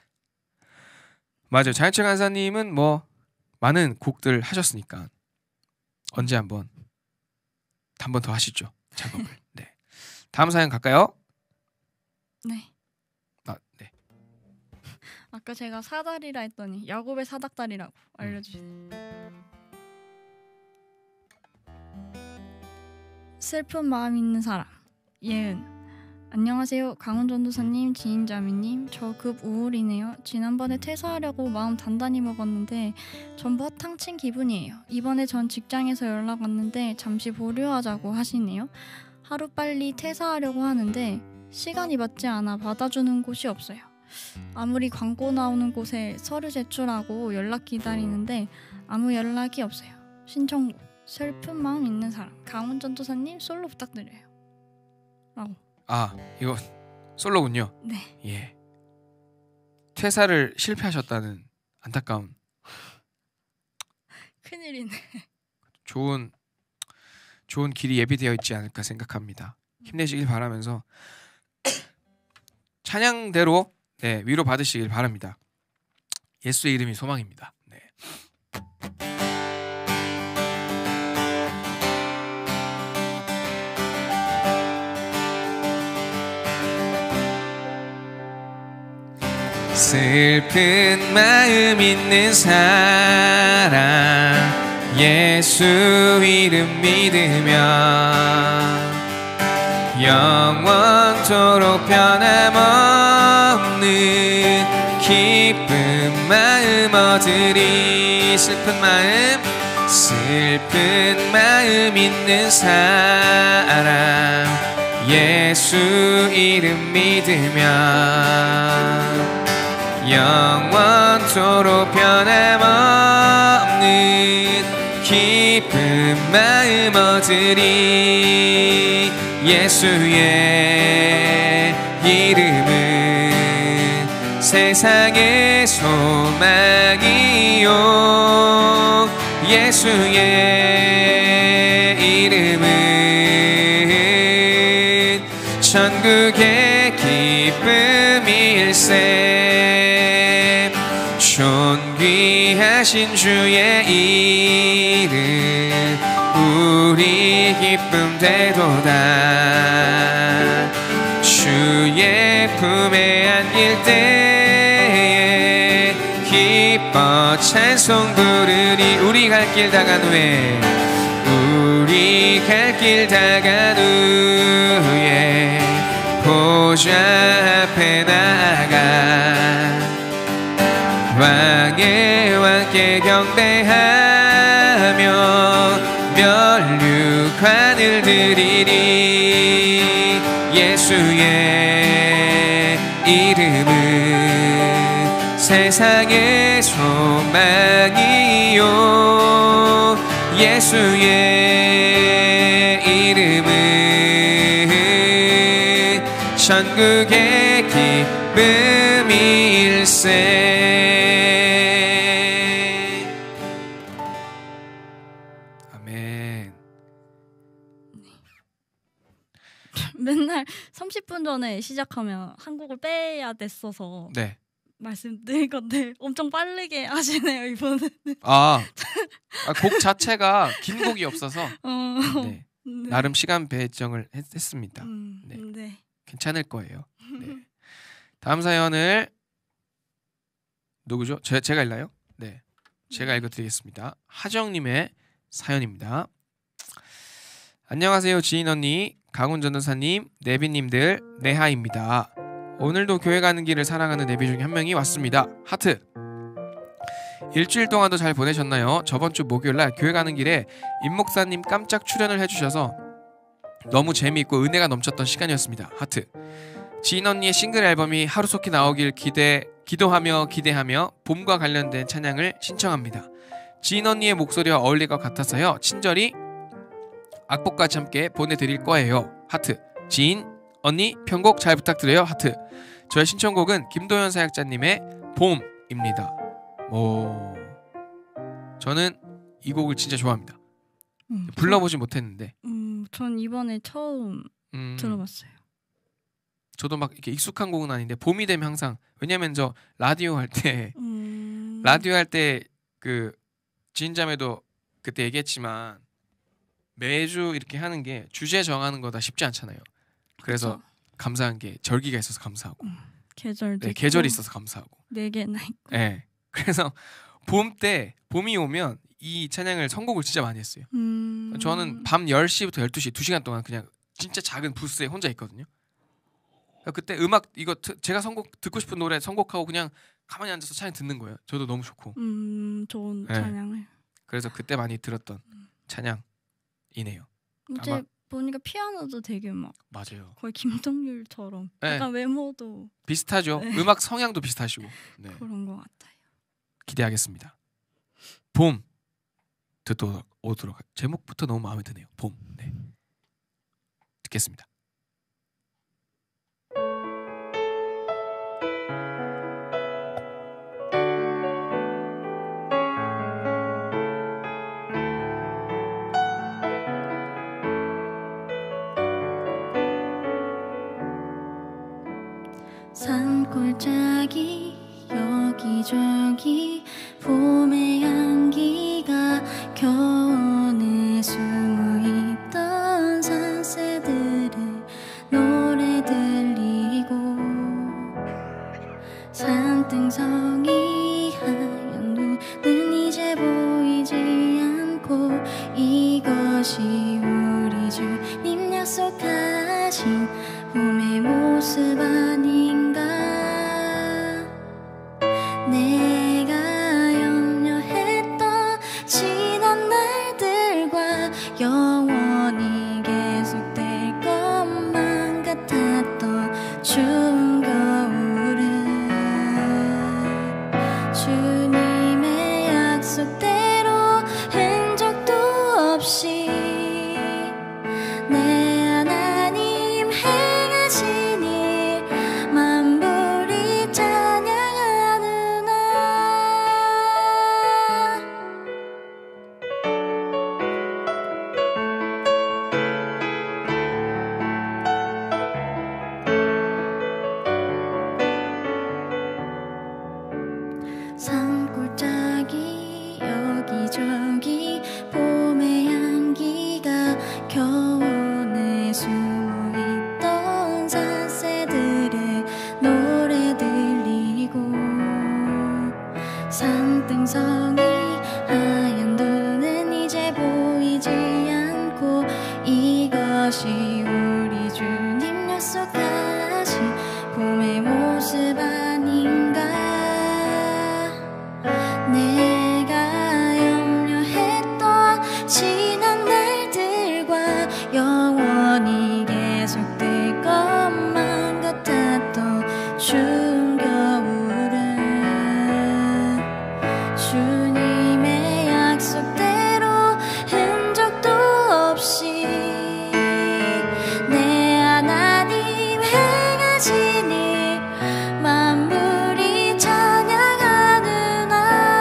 맞아요. 장현철 간사님은 뭐 많은 곡들 하셨으니까 언제 한 번 더 하시죠 작업을. 네. 다음 사연 갈까요? 네. 네. 아까 제가 사다리라 했더니 야곱의 사닥다리라고 알려주셨어요. 슬픈 마음 있는 사람 예은. 안녕하세요. 강훈전도사님, 지인자매님. 저 급 우울이네요. 지난번에 퇴사하려고 마음 단단히 먹었는데 전부 허탕친 기분이에요. 이번에 전 직장에서 연락 왔는데 잠시 보류하자고 하시네요. 하루빨리 퇴사하려고 하는데 시간이 맞지 않아 받아주는 곳이 없어요. 아무리 광고 나오는 곳에 서류 제출하고 연락 기다리는데 아무 연락이 없어요. 신청곡 슬픈 마음 있는 사람 강훈전도사님 솔로 부탁드려요. 라고. 아 이거 솔로군요. 네. 예. 퇴사를 실패하셨다는 안타까운. 큰일이네. 좋은 길이 예비되어 있지 않을까 생각합니다. 힘내시길 바라면서 찬양대로 네, 위로 받으시길 바랍니다. 예수의 이름이 소망입니다. 네. 슬픈 마음 있는 사람 예수 이름 믿으며 영원토록 변함없는 기쁜 마음 얻으리. 슬픈 마음 있는 사람 예수 이름 믿으며 영원토록 변함없는 기쁜 마음 얻으리. 예수의 이름은 세상의 소망이요 예수의 이름은 천국의 기쁨일세. 귀하신 주의 이름 우리 기쁨 되도다. 주의 품에 안길 때에 기뻐 찬송 부르리. 우리 갈 길 다간 후에 우리 갈 길 다간 후에 보좌 앞에 나아가 왕의 왕께 경배하며 면류관을 드리리. 예수의 이름은 세상의 소망이요 예수의 이름은 천국의 기쁨일세. 아멘. 맨날 30분 전에 시작하면 한국을 빼야 됐어서 네. 말씀드릴 건데 엄청 빠르게 하시네요 이번은. 곡 자체가 긴 곡이 없어서 네. 네. 나름 시간 배정을 했습니다. 네. 네. 괜찮을 거예요. 네. 다음 사연을 누구죠? 제가 읽나요? 네, 제가 읽어드리겠습니다. 하정님의 사연입니다. 안녕하세요, 지인 언니, 강훈 전도사님, 네비님들, 네하입니다. 오늘도 교회 가는 길을 사랑하는 네비 중에 한 명이 왔습니다. 하트. 일주일 동안도 잘 보내셨나요? 저번 주 목요일날 교회 가는 길에 임 목사님 깜짝 출연을 해주셔서 너무 재미있고 은혜가 넘쳤던 시간이었습니다. 하트. 지인 언니의 싱글 앨범이 하루속히 나오길 기도하며 기대하며 봄과 관련된 찬양을 신청합니다. 지인 언니의 목소리와 어울릴 것 같아서요. 친절히 악보까지 함께 보내드릴 거예요. 하트. 지인 언니 편곡 잘 부탁드려요. 하트. 저의 신청곡은 김도현 사역자님의 봄입니다. 저는 이 곡을 진짜 좋아합니다. 불러보지 못했는데 전 이번에 처음 들어봤어요. 저도 막 이렇게 익숙한 곡은 아닌데 봄이 되면 항상, 왜냐면 저 라디오 할 때 그 지인자매도 그때 얘기했지만 매주 이렇게 하는 게 주제 정하는 거다 쉽지 않잖아요. 그래서 그쵸. 감사한 게 절기가 있어서 감사하고 계절도 네, 계절이 있어서 감사하고 4개나 있고. 네. 그래서 봄이 오면 이 찬양을 선곡을 진짜 많이 했어요. 저는 밤 10시부터 12시 2시간 동안 그냥 진짜 작은 부스에 혼자 있거든요. 그때 음악 이거 제가 선곡 듣고 싶은 노래 선곡하고 그냥 가만히 앉아서 찬양 듣는 거예요. 저도 너무 좋고. 좋은 네. 찬양을. 그래서 그때 많이 들었던 찬양이네요. 이제 아마... 보니까 피아노도 되게 막 맞아요. 거의 김동률처럼 네. 약간 외모도 비슷하죠. 네. 음악 성향도 비슷하시고. 네. 그런 것 같아요. 기대하겠습니다. 봄 듣도록 오도록. 제목부터 너무 마음에 드네요. 봄. 네. 듣겠습니다. 산골짜기 여기저기 봄의 향기가 겨우내 숨어있던 산새들의 노래 들리고 산등성이 하얀 눈은 이제 보이지 않고 이것이 우리 주님 약속하신 봄의 모습 아닌가. 내가 염려했던 지난 날들과 영원히 계속될 것만 같았던 추운 겨울은 주님의 약속대로 흔적도 없이 내 하나님 행하신 일 만불이 찬양하느나. 봄의 모습 아닌가. 내가 염려했던 지난 날들과 영원히 계속될 것만 같았던 추운 겨울은 주님의 약속대로 흔적도 없이 내 하나님 행하시니 만물이 찬양하느나.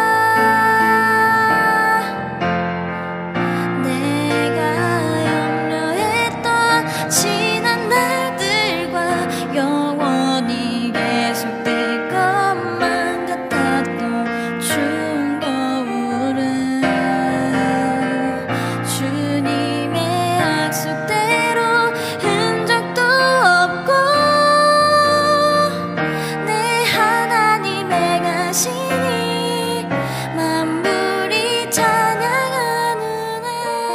내가 염려했던 지난 날들과 영원히 계속될 것만 같았던 추운 겨울은 주님의 약속대로 흔적도 없고 내 하나님 행하시니 만물이 찬양하느나.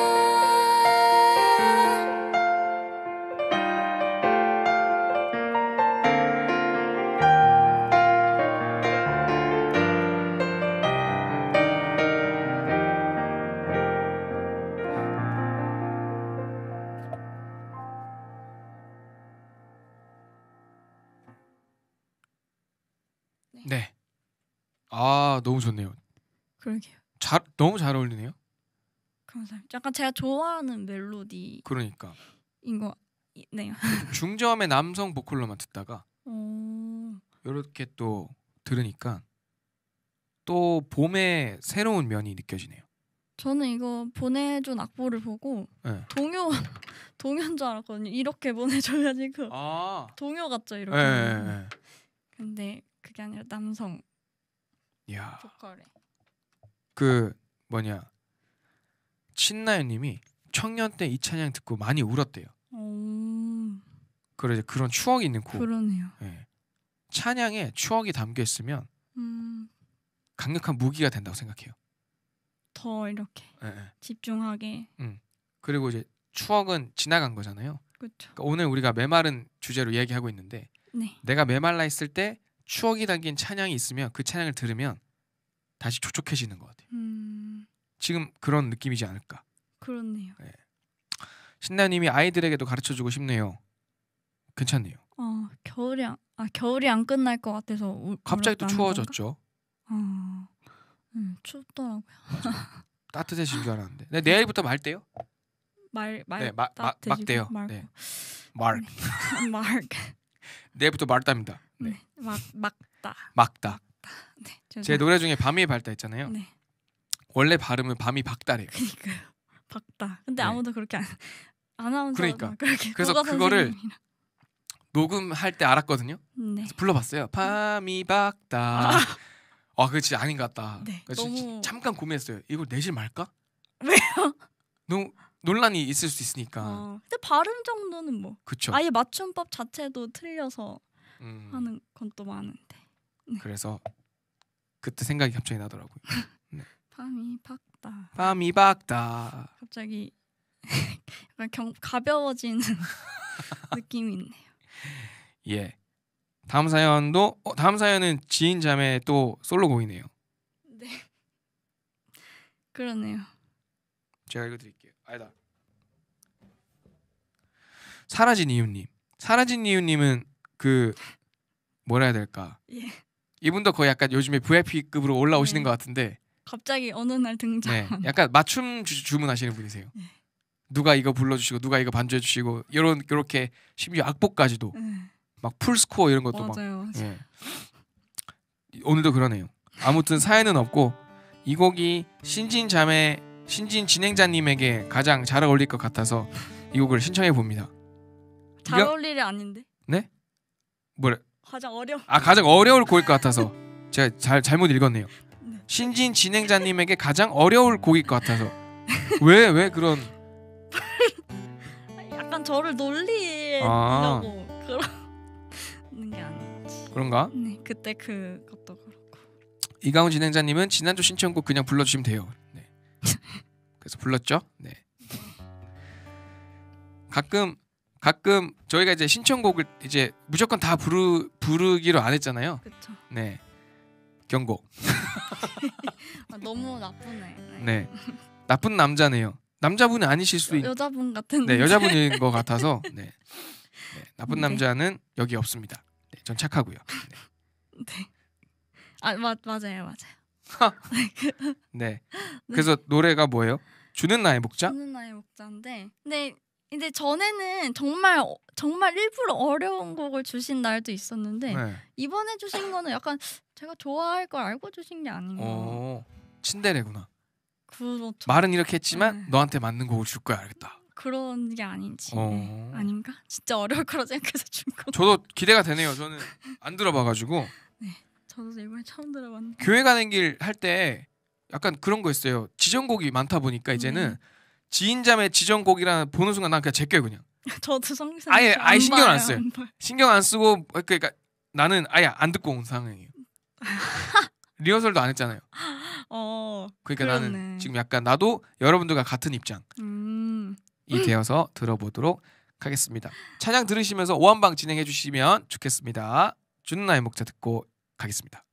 네. 아 너무 좋네요. 그러게요. 너무 잘 어울리네요. 감사합니다. 약간 제가 좋아하는 멜로디인 그러니까 거 네요. 중저음의 남성 보컬로만 듣다가 오, 이렇게 또 들으니까 또 봄의 새로운 면이 느껴지네요. 저는 이거 보내준 악보를 보고 네. 동요인 줄 알았거든요. 이렇게 보내줘가지고 아, 동요 같죠 이렇게. 네. 근데 그게 아니라 남성 야, 보컬에. 그 뭐냐 친나연님이 청년 때 이 찬양 듣고 많이 울었대요. 오, 그래 이제 그런 추억이 있는 곡. 그러네요. 네. 찬양에 추억이 담겨 있으면 강력한 무기가 된다고 생각해요. 더 이렇게 네. 집중하게. 그리고 이제 추억은 지나간 거잖아요. 그렇죠. 그러니까 오늘 우리가 메마른 주제로 이야기하고 있는데 네. 내가 메말라 있을 때 추억이 담긴 찬양이 있으면 그 찬양을 들으면 다시 촉촉해지는 것 같아요. 지금 그런 느낌이지 않을까. 그렇네요. 네. 신나님이 아이들에게도 가르쳐주고 싶네요. 괜찮네요. 겨울이 안 끝날 것 같아서 갑자기 또 울었다는 추워졌죠. 건가? 춥더라고요. 따뜻해진 줄 알았는데. 네, 내일부터 말대요. 말 네, 따뜻해지고 막대요. 말고. 네. 마크. 마크. 내일부터 말답니다. 네. 막다. 막다. 네. 제 노래 중에 밤이 밝다 있잖아요. 네. 원래 발음은 밤이 박다래요. 그러니까요. 박다. 근데 네. 아무도 그렇게 아나운서 그러니까. 그렇게 그래서 국어 그거를 선생님이랑. 녹음할 때 알았거든요. 네. 그래서 불러봤어요. 밤이 박다. 그거 진짜 아닌 것 같다. 네, 그래서 너무- 잠깐 고민했어요. 이걸 내실 말까? 왜요? 너무 논란이 있을 수 있으니까. 근데 발음 정도는 뭐 그쵸. 아예 맞춤법 자체도 틀려서 음, 하는 건 또 많은데. 그래서 그때 생각이 갑자기 나더라고요. 밤이 박다. 밤이 박다. 갑자기 약간 가벼워지는 느낌이 있네요. 예. 다음 사연은 지인 자매 또 솔로곡이네요. 네. 그러네요. 제가 읽어드릴게요. 아니다. 사라진 이유님은 그 뭐라 해야 될까? 예. 이분도 거의 약간 요즘에 VIP급으로 올라오시는 네. 것 같은데, 갑자기 어느 날 네, 등장. 약간 맞춤 주문하시는 분이세요. 네. 누가 이거 불러주시고 누가 이거 반주해주시고 요렇게 심지어 악보까지도 네. 막 풀스코어 이런 것도 맞아요. 막. 예. 오늘도 그러네요. 아무튼 사연은 없고 이 곡이 신진 진행자님에게 가장 잘 어울릴 것 같아서 이 곡을 신청해 봅니다. 잘 어울릴 일 아닌데? 네? 뭐래? 가장 어려운. 가장 어려울 곡일 것 같아서 제가 잘못 읽었네요. 네. 신진 진행자님에게 가장 어려울 곡일 것 같아서 왜 그런 약간 저를 놀리려고 그러는 게 아니지. 그런가? 네, 그때 그것도 그렇고. 이가훈 진행자님은 지난주 신청곡 그냥 불러주시면 돼요. 네. 그래서 불렀죠. 네. 가끔 가끔 저희가 이제 신청곡을 이제 무조건 다 부르기로 안 했잖아요. 그쵸. 네. 경고. 너무 나쁘네. 네. 나쁜 남자네요. 남자분이 아니실 수도 여자분 같은. 네, 여자분인 것 같아서. 네. 네. 나쁜 네. 남자는 여기 없습니다. 네, 전 착하고요. 네. 네. 맞아요. 네. 그래서 노래가 뭐예요? 주는 나의 목자? 주는 나의 목자인데, 근데 전에는 정말 일부러 어려운 곡을 주신 날도 있었는데 네. 이번에 주신 거는 약간 제가 좋아할 걸 알고 주신 게 아닌가. 친데레구나. 그렇죠. 말은 이렇게 했지만 네. 너한테 맞는 곡을 줄 거야, 알겠다. 그런 게 아닌지. 네. 아닌가? 진짜 어려울 거라 생각해서 준 거. 저도 기대가 되네요. 저는 안 들어봐가지고. 저도 이번에 처음 들어봤는데. 교회 가는 길 할 때 약간 그런 거 있어요. 지정곡이 많다 보니까 이제는 지인자매 지정곡이라는 보는 순간 난 그냥 제껴요 그냥. 저도 성기사 아예 신경 안 써요. 안 봐요. 신경 안 쓰고 그러니까 나는 아예 안 듣고 온 상황이에요. 리허설도 안 했잖아요. 그러니까 그렇네. 나는 지금 약간 나도 여러분들과 같은 입장이 되어서 들어보도록 하겠습니다. 찬양 들으시면서 오한방 진행해 주시면 좋겠습니다. 주는 나의 목자 듣고 가겠습니다.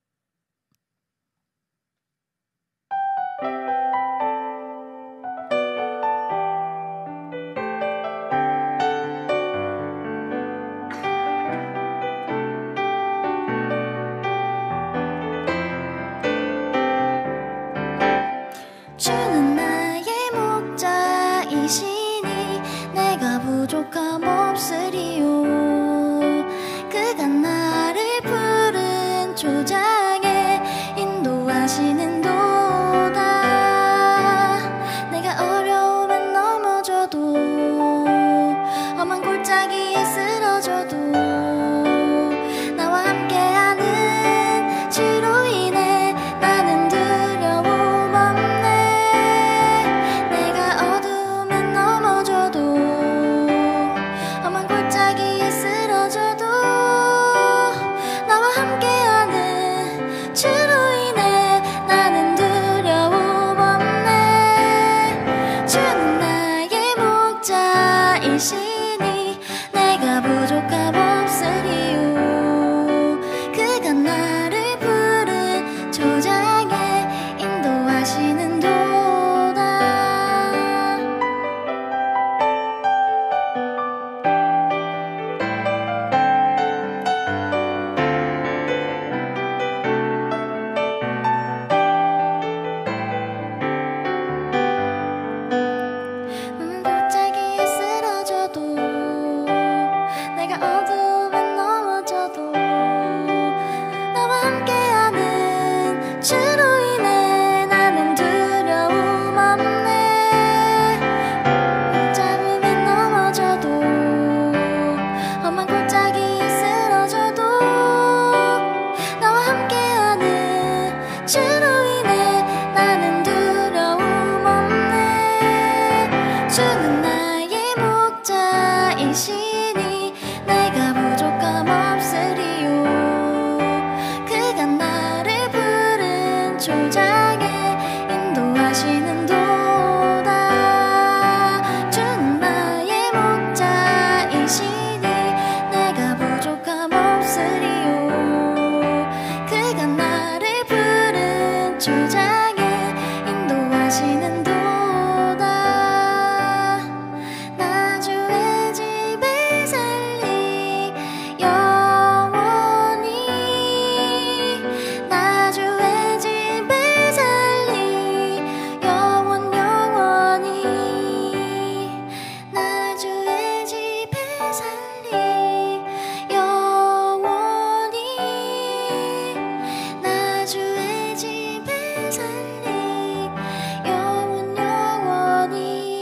주는 나의 목자이시니 내가 부족함 없으리요. 그가 나를 푸른 초장에 인도하시는 도다. 내가 어려움엔 넘어져도 험한 골짜기에 쓰러져도 나와 함께하는 주로 인해 나는 두려움 없네. 내가 어둠에 넘어져도 험한 골짜기에 쓰러져도 나와 함께하는 주로 인해 나는 두려움 없네. 주는 나의 목자이시니 내가 부족함 없으리요. 그가 나를 푸른 초장에 인도하시는 도다. 골짜기에 쓰러져도 내가 어둠에 넘어져도 나와 함께하는 주로 인해 나는 두려움 없네. 붙잡음에 넘어져도 험한 골짜기에 쓰러져도 나와 함께하는 주로 인해 나는 두려움 없네. 주는 나의 목자이시니 내가 부족함 없으리요. 그가 나를 푸른 초장에 인도하시는 도다. 주는 나의 목자이시니 내가 부족함 없으리요. 그가 나를 푸른 초장에 인도하시는 도다. 나 주의 집에 살리 영원히. 나 주의 집에 살리 영원히. 나 주의 집에 살리 영원히. 나 주의 집에 살리 영원히.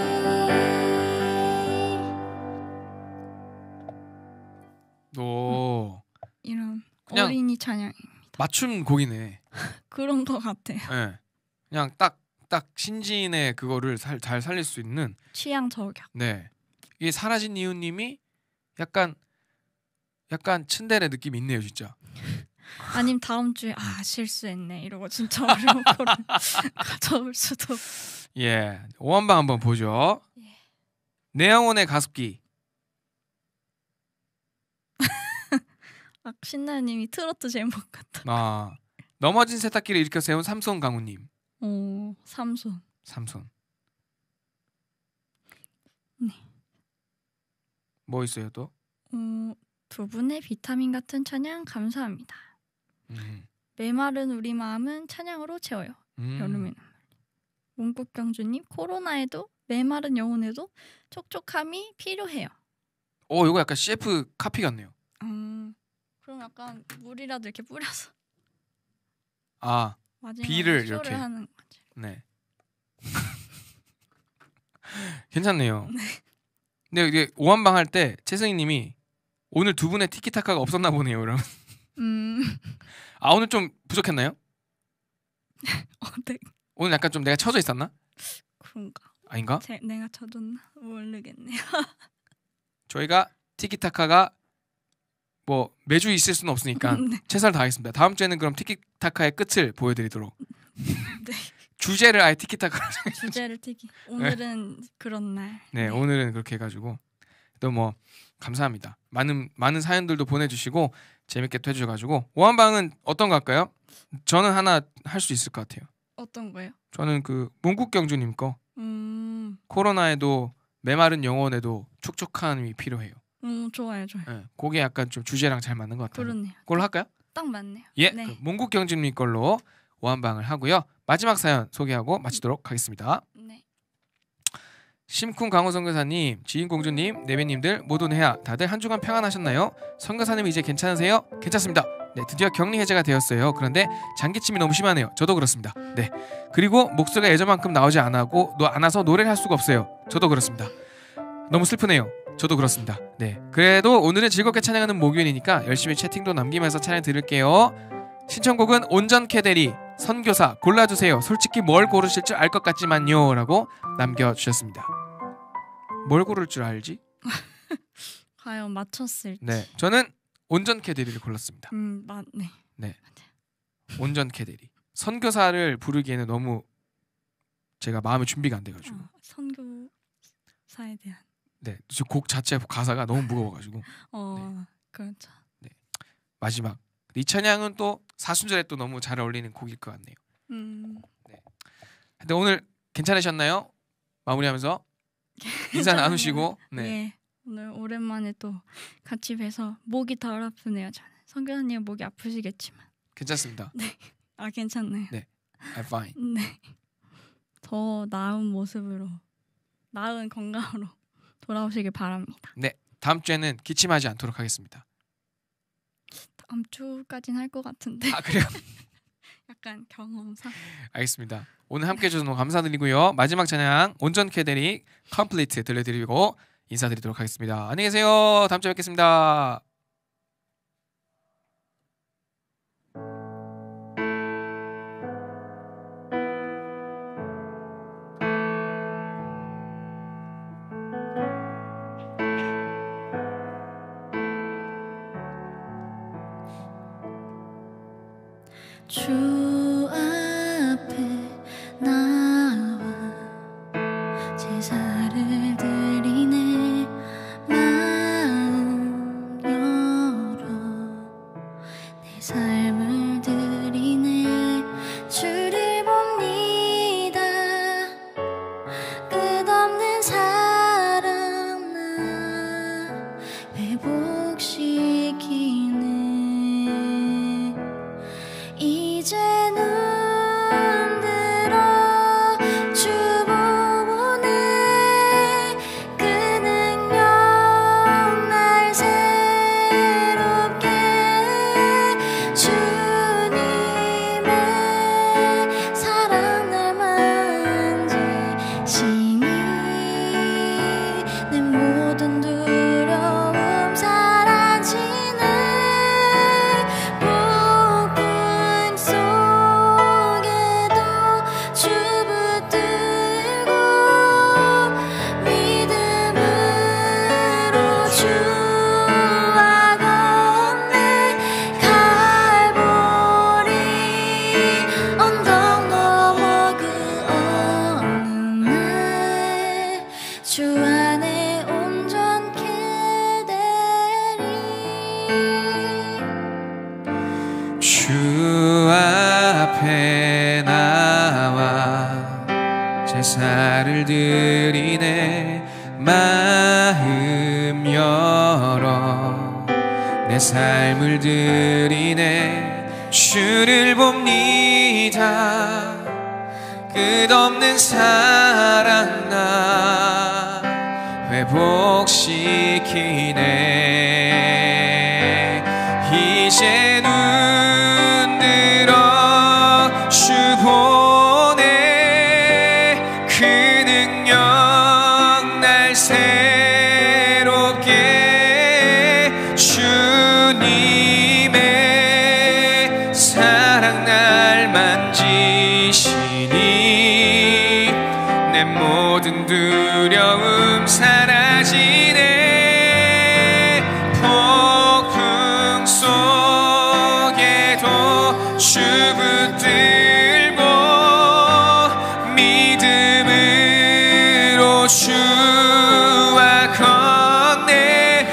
오, 이런 그냥- 어린이 찬양 맞춤 곡이네. 그런 거 같아요. 네. 그냥 딱 신지인의 그거를 잘 살릴 수 있는. 취향 저격. 네. 이게 사라진 이유님이 약간 츤데레 느낌이 있네요, 진짜. 아님 다음 주에 실수했네 이러고 진짜 어려운 거를 가져올 수도. 예. 오한방 한번 보죠. 내 영혼의 가습기. 신나님이 트로트 제목 같다. 아 넘어진 세탁기를 일으켜 세운 삼손 강우님. 삼손. 네. 뭐 있어요 또? 두 분의 비타민 같은 찬양 감사합니다. 메마른 우리 마음은 찬양으로 채워요. 여름에는. 문국경주님 코로나에도 메마른 영혼에도 촉촉함이 필요해요. 이거 약간 CF 카피 같네요. 그럼 약간 물이라도 이렇게 뿌려서 비를 이렇게 하는 거지. 네. 괜찮네요. 네. 근데 이게 오한방 할 때 채승이님이 오늘 두 분의 티키타카가 없었나 보네요. 그럼. 오늘 좀 부족했나요? 네. 오늘 약간 좀 내가 쳐져 있었나? 그런가? 아닌가? 내가 쳐줬나? 모르겠네요. 저희가 티키타카가 뭐 매주 있을 수는 없으니까 네. 최선을 다하겠습니다. 다음 주에는 그럼 티키타카의 끝을 보여드리도록. 네. 주제를 아예 티키타카로 주제를 티키. 오늘은 그런 날. 네, 오늘은 그렇게 해가지고 또 뭐 감사합니다. 많은 사연들도 보내주시고 재밌게 또 해주셔가지고 오한방은 어떤 거 할까요? 저는 하나 할 수 있을 것 같아요. 어떤 거요? 저는 그 문국경주님 거 코로나에도 메마른 영혼에도 촉촉함이 필요해요. 좋아요. 네, 그게 약간 좀 주제랑 잘 맞는 것 같아요. 그렇네요. 그걸로 할까요? 딱 맞네요. 예, 네. 그 문국경주님 걸로 오한방을 하고요. 마지막 사연 소개하고 마치도록 하겠습니다. 네. 심쿵 강호 선교사님, 지인공주님, 내배님들 모두 내야 다들 한 주간 평안하셨나요? 선교사님 이제 괜찮으세요? 괜찮습니다. 네, 드디어 격리 해제가 되었어요. 그런데 장기침이 너무 심하네요. 저도 그렇습니다. 네, 그리고 목소리가 예전만큼 나오지 않아서 노래를 할 수가 없어요. 저도 그렇습니다. 너무 슬프네요. 저도 그렇습니다. 네, 그래도 오늘은 즐겁게 찬양하는 목요일이니까 열심히 채팅도 남기면서 찬양 들을게요. 신청곡은 온전케 대리 선교사 골라주세요. 솔직히 뭘 고르실 줄 알 것 같지만요 라고 남겨주셨습니다. 뭘 고를 줄 알지? 과연 맞췄을지. 네, 저는 온전케 대리를 골랐습니다. 맞네. 네, 온전케 대리. 선교사를 부르기에는 너무 제가 마음의 준비가 안 돼가지고. 선교사에 대한. 네, 곡 자체 가사가 너무 무거워가지고. 네. 그렇죠. 네, 마지막 이 찬양은 또 사순절에 또 너무 잘 어울리는 곡일 것 같네요. 네. 근데 오늘 괜찮으셨나요? 마무리하면서 인사 나누시고. 네. 예. 오늘 오랜만에 또 같이 뵈서 목이 덜 아프네요. 저는 선교사님 목이 아프시겠지만. 괜찮습니다. 네. 괜찮네요. 네. I'm fine. 네. 더 나은 모습으로, 나은 건강으로 돌아오시길 바랍니다. 네. 다음 주에는 기침하지 않도록 하겠습니다. 다음 주까지는 할 것 같은데. 그래요? 약간 경험상. 알겠습니다. 오늘 함께해 주셔서 너무 감사드리고요. 마지막 찬양 온전케 대리 컴플리트 들려드리고 인사드리도록 하겠습니다. 안녕히 계세요. 다음 주에 뵙겠습니다. 주 앞에 나와 제사를 드리네 마음 열어 내 삶을 드리네 주를 봅니다 끝없는 사랑 나 회복시키네 이제 눈 들어 주 보네 그 능력 날 새롭게 주 주 앞에 나와 제사를 드리네. 마음 열어 내 삶을 드리네. 주를 봅니다. 끝없는 사랑 나 회복시키네. 이제 눈 들어 주 보네. 그 능력 날 새롭게 주님의 사랑 날 만지시니 내 모든 두려움 사라지네. 폭풍 속에도 주 붙들고 믿음으로 주와 건네.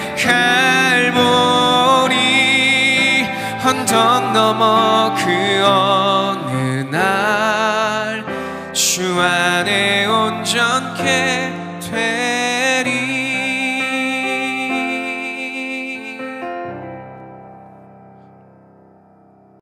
갈보리 언덕 넘어 그 어느 날 주 안에 온전케